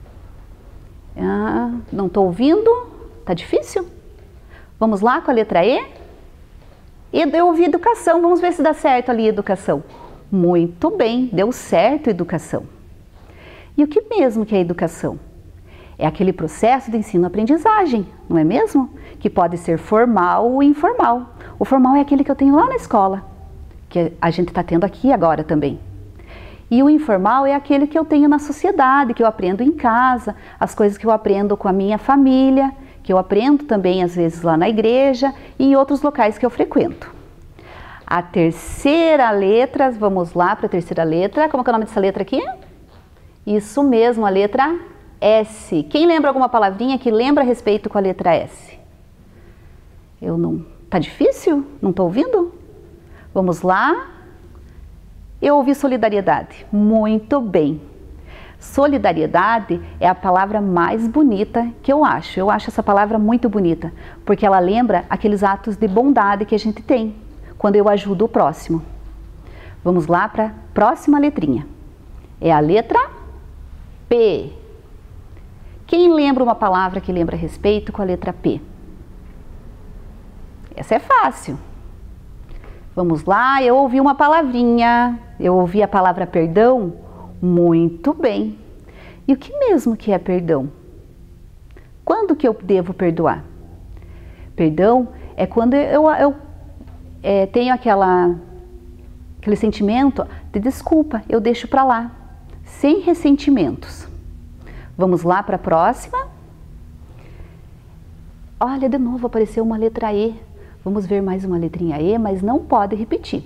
Ah, não estou ouvindo? Tá difícil? Vamos lá com a letra E? E eu ouvi educação, vamos ver se dá certo ali educação. Muito bem, deu certo educação. E o que mesmo que é educação? É aquele processo de ensino-aprendizagem, não é mesmo? Que pode ser formal ou informal. O formal é aquele que eu tenho lá na escola, que a gente está tendo aqui agora também. E o informal é aquele que eu tenho na sociedade, que eu aprendo em casa, as coisas que eu aprendo com a minha família, que eu aprendo também às vezes lá na igreja e em outros locais que eu frequento. A terceira letra, vamos lá para a terceira letra. Como é, que é o nome dessa letra aqui? Isso mesmo, a letra S. Quem lembra alguma palavrinha que lembra a respeito com a letra S? Eu não... Tá difícil? Não estou ouvindo? Vamos lá. Eu ouvi solidariedade. Muito bem. Solidariedade é a palavra mais bonita que eu acho. Eu acho essa palavra muito bonita, porque ela lembra aqueles atos de bondade que a gente tem quando eu ajudo o próximo. Vamos lá para a próxima letrinha. É a letra P. Quem lembra uma palavra que lembra respeito com a letra P? Essa é fácil. Vamos lá, eu ouvi uma palavrinha, eu ouvi a palavra perdão. Muito bem. E o que mesmo que é perdão? Quando que eu devo perdoar? Perdão é quando eu, eu é, tenho aquela, aquele sentimento de desculpa, eu deixo para lá, sem ressentimentos. Vamos lá para a próxima. Olha, de novo apareceu uma letra E. Vamos ver mais uma letrinha E, mas não pode repetir.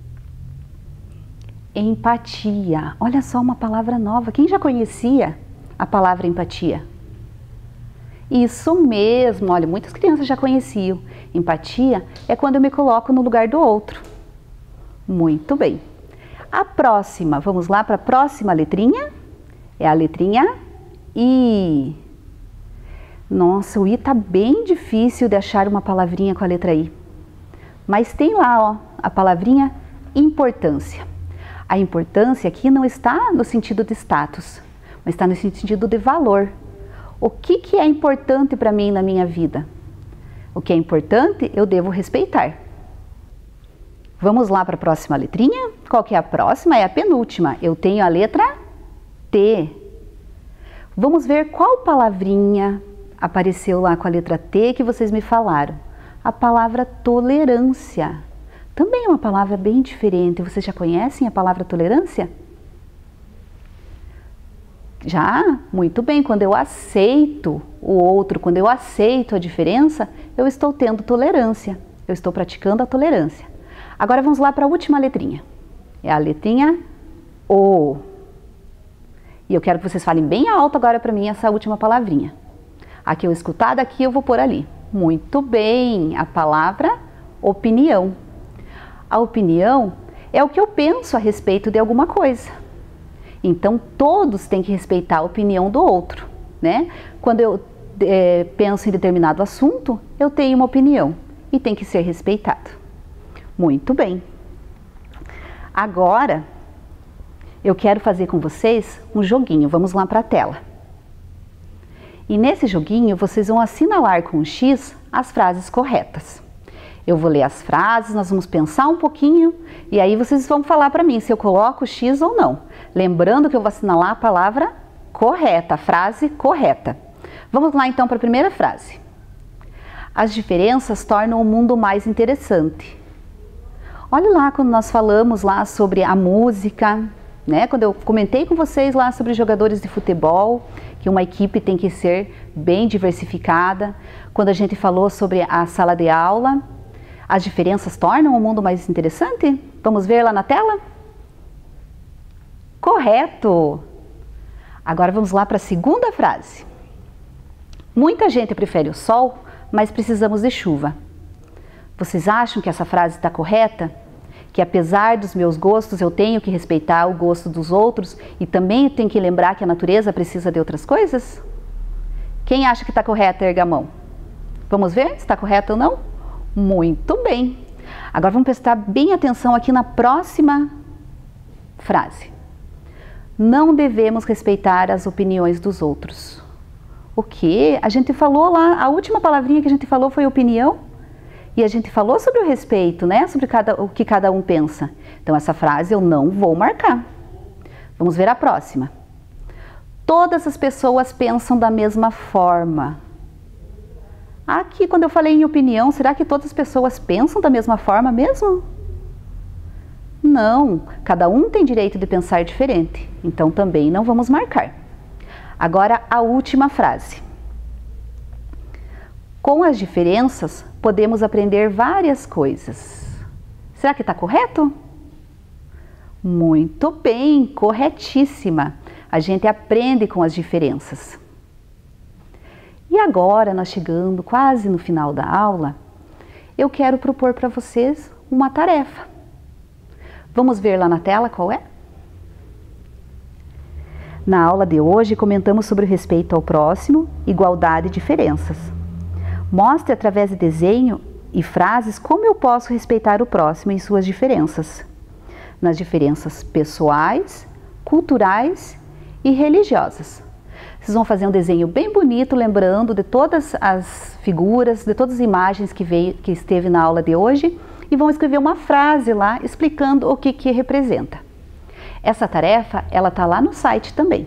Empatia. Olha só uma palavra nova. Quem já conhecia a palavra empatia? Isso mesmo. Olha, muitas crianças já conheciam. Empatia é quando eu me coloco no lugar do outro. Muito bem. A próxima, vamos lá para a próxima letrinha. É a letrinha I. Nossa, o I tá bem difícil de achar uma palavrinha com a letra I. Mas tem lá, ó, a palavrinha importância. A importância aqui não está no sentido de status, mas está no sentido de valor. O que que é importante para mim na minha vida? O que é importante, eu devo respeitar. Vamos lá para a próxima letrinha? Qual que é a próxima? É a penúltima. Eu tenho a letra T. Vamos ver qual palavrinha apareceu lá com a letra T que vocês me falaram? A palavra tolerância. Também é uma palavra bem diferente. Vocês já conhecem a palavra tolerância? Já? Muito bem. Quando eu aceito o outro, quando eu aceito a diferença, eu estou tendo tolerância. Eu estou praticando a tolerância. Agora vamos lá para a última letrinha. É a letrinha O. E eu quero que vocês falem bem alto agora para mim essa última palavrinha. Aqui eu escutar, daqui eu vou pôr ali. Muito bem. A palavra opinião. A opinião é o que eu penso a respeito de alguma coisa. Então, todos têm que respeitar a opinião do outro, né? Quando eu é, penso em determinado assunto, eu tenho uma opinião e tem que ser respeitado. Muito bem. Agora, eu quero fazer com vocês um joguinho. Vamos lá para a tela. E nesse joguinho, vocês vão assinalar com um X as frases corretas. Eu vou ler as frases, nós vamos pensar um pouquinho e aí vocês vão falar para mim se eu coloco X ou não. Lembrando que eu vou assinalar a palavra correta, a frase correta. Vamos lá então para a primeira frase. As diferenças tornam o mundo mais interessante. Olha lá quando nós falamos lá sobre a música, né? Quando eu comentei com vocês lá sobre jogadores de futebol, que uma equipe tem que ser bem diversificada. Quando a gente falou sobre a sala de aula, as diferenças tornam o mundo mais interessante? Vamos ver lá na tela? Correto! Agora vamos lá para a segunda frase. Muita gente prefere o sol, mas precisamos de chuva. Vocês acham que essa frase está correta? Que apesar dos meus gostos, eu tenho que respeitar o gosto dos outros e também tenho que lembrar que a natureza precisa de outras coisas? Quem acha que está correta, erga a mão. Vamos ver se está correto ou não? Muito bem. Agora vamos prestar bem atenção aqui na próxima frase. Não devemos respeitar as opiniões dos outros. O quê? A gente falou lá, a última palavrinha que a gente falou foi opinião. E a gente falou sobre o respeito, né? Sobre cada, o que cada um pensa. Então essa frase eu não vou marcar. Vamos ver a próxima. Todas as pessoas pensam da mesma forma. Aqui, quando eu falei em opinião, será que todas as pessoas pensam da mesma forma mesmo? Não, cada um tem direito de pensar diferente, então também não vamos marcar. Agora, a última frase. Com as diferenças, podemos aprender várias coisas. Será que está correto? Muito bem, corretíssima. A gente aprende com as diferenças. E agora, nós chegando quase no final da aula, eu quero propor para vocês uma tarefa. Vamos ver lá na tela qual é? Na aula de hoje, comentamos sobre o respeito ao próximo, igualdade e diferenças. Mostre através de desenho e frases como eu posso respeitar o próximo em suas diferenças. Nas diferenças pessoais, culturais e religiosas. Vocês vão fazer um desenho bem bonito, lembrando de todas as figuras, de todas as imagens que, veio, que esteve na aula de hoje e vão escrever uma frase lá explicando o que, que representa. Essa tarefa, ela está lá no site também.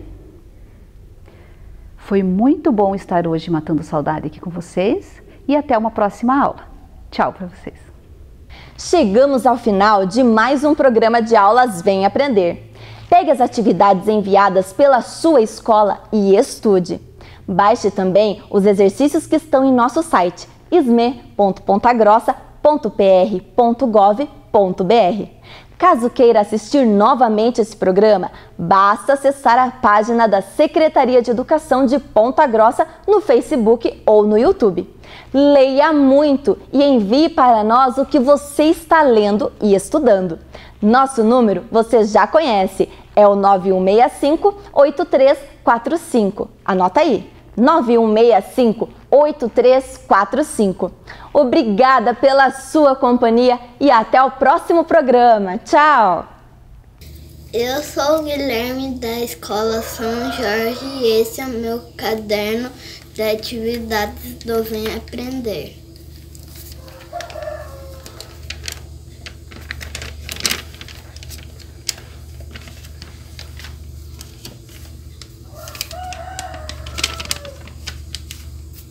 Foi muito bom estar hoje matando saudade aqui com vocês e até uma próxima aula. Tchau para vocês. Chegamos ao final de mais um programa de aulas Vem Aprender. Pegue as atividades enviadas pela sua escola e estude. Baixe também os exercícios que estão em nosso site isme ponto pontagrossa ponto p r ponto gov ponto b r. Caso queira assistir novamente esse programa, basta acessar a página da Secretaria de Educação de Ponta Grossa no Facebook ou no YouTube. Leia muito e envie para nós o que você está lendo e estudando. Nosso número você já conhece, é o nove um seis cinco, oito três quatro cinco. Anota aí, nove um seis cinco, oito três quatro cinco. Obrigada pela sua companhia e até o próximo programa. Tchau! Eu sou o Guilherme da Escola São Jorge e esse é o meu caderno de atividades do Vem Aprender.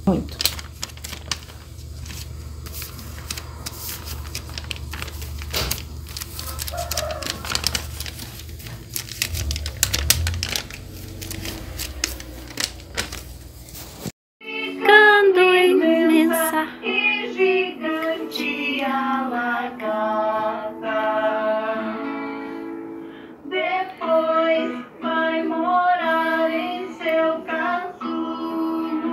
Muito. Ficando imensa e gigante a lagarta. Depois vai morar em seu casulo.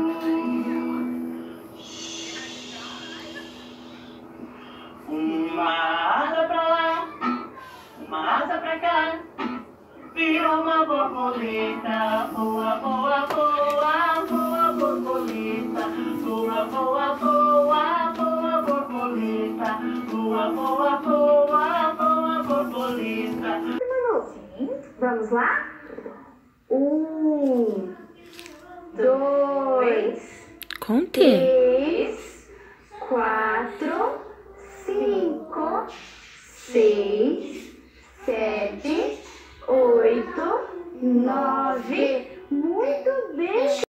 Uma asa pra lá, uma asa pra cá. Virou uma borboleta, voa, voa, voa, voa, borboleta, voa, voa, voa, voa, borboleta, voa, voa, voa, voa, borboleta. Vamos lá? Um, dois, Conte. três, quatro, cinco, seis, sete, oito, nove. Muito bem!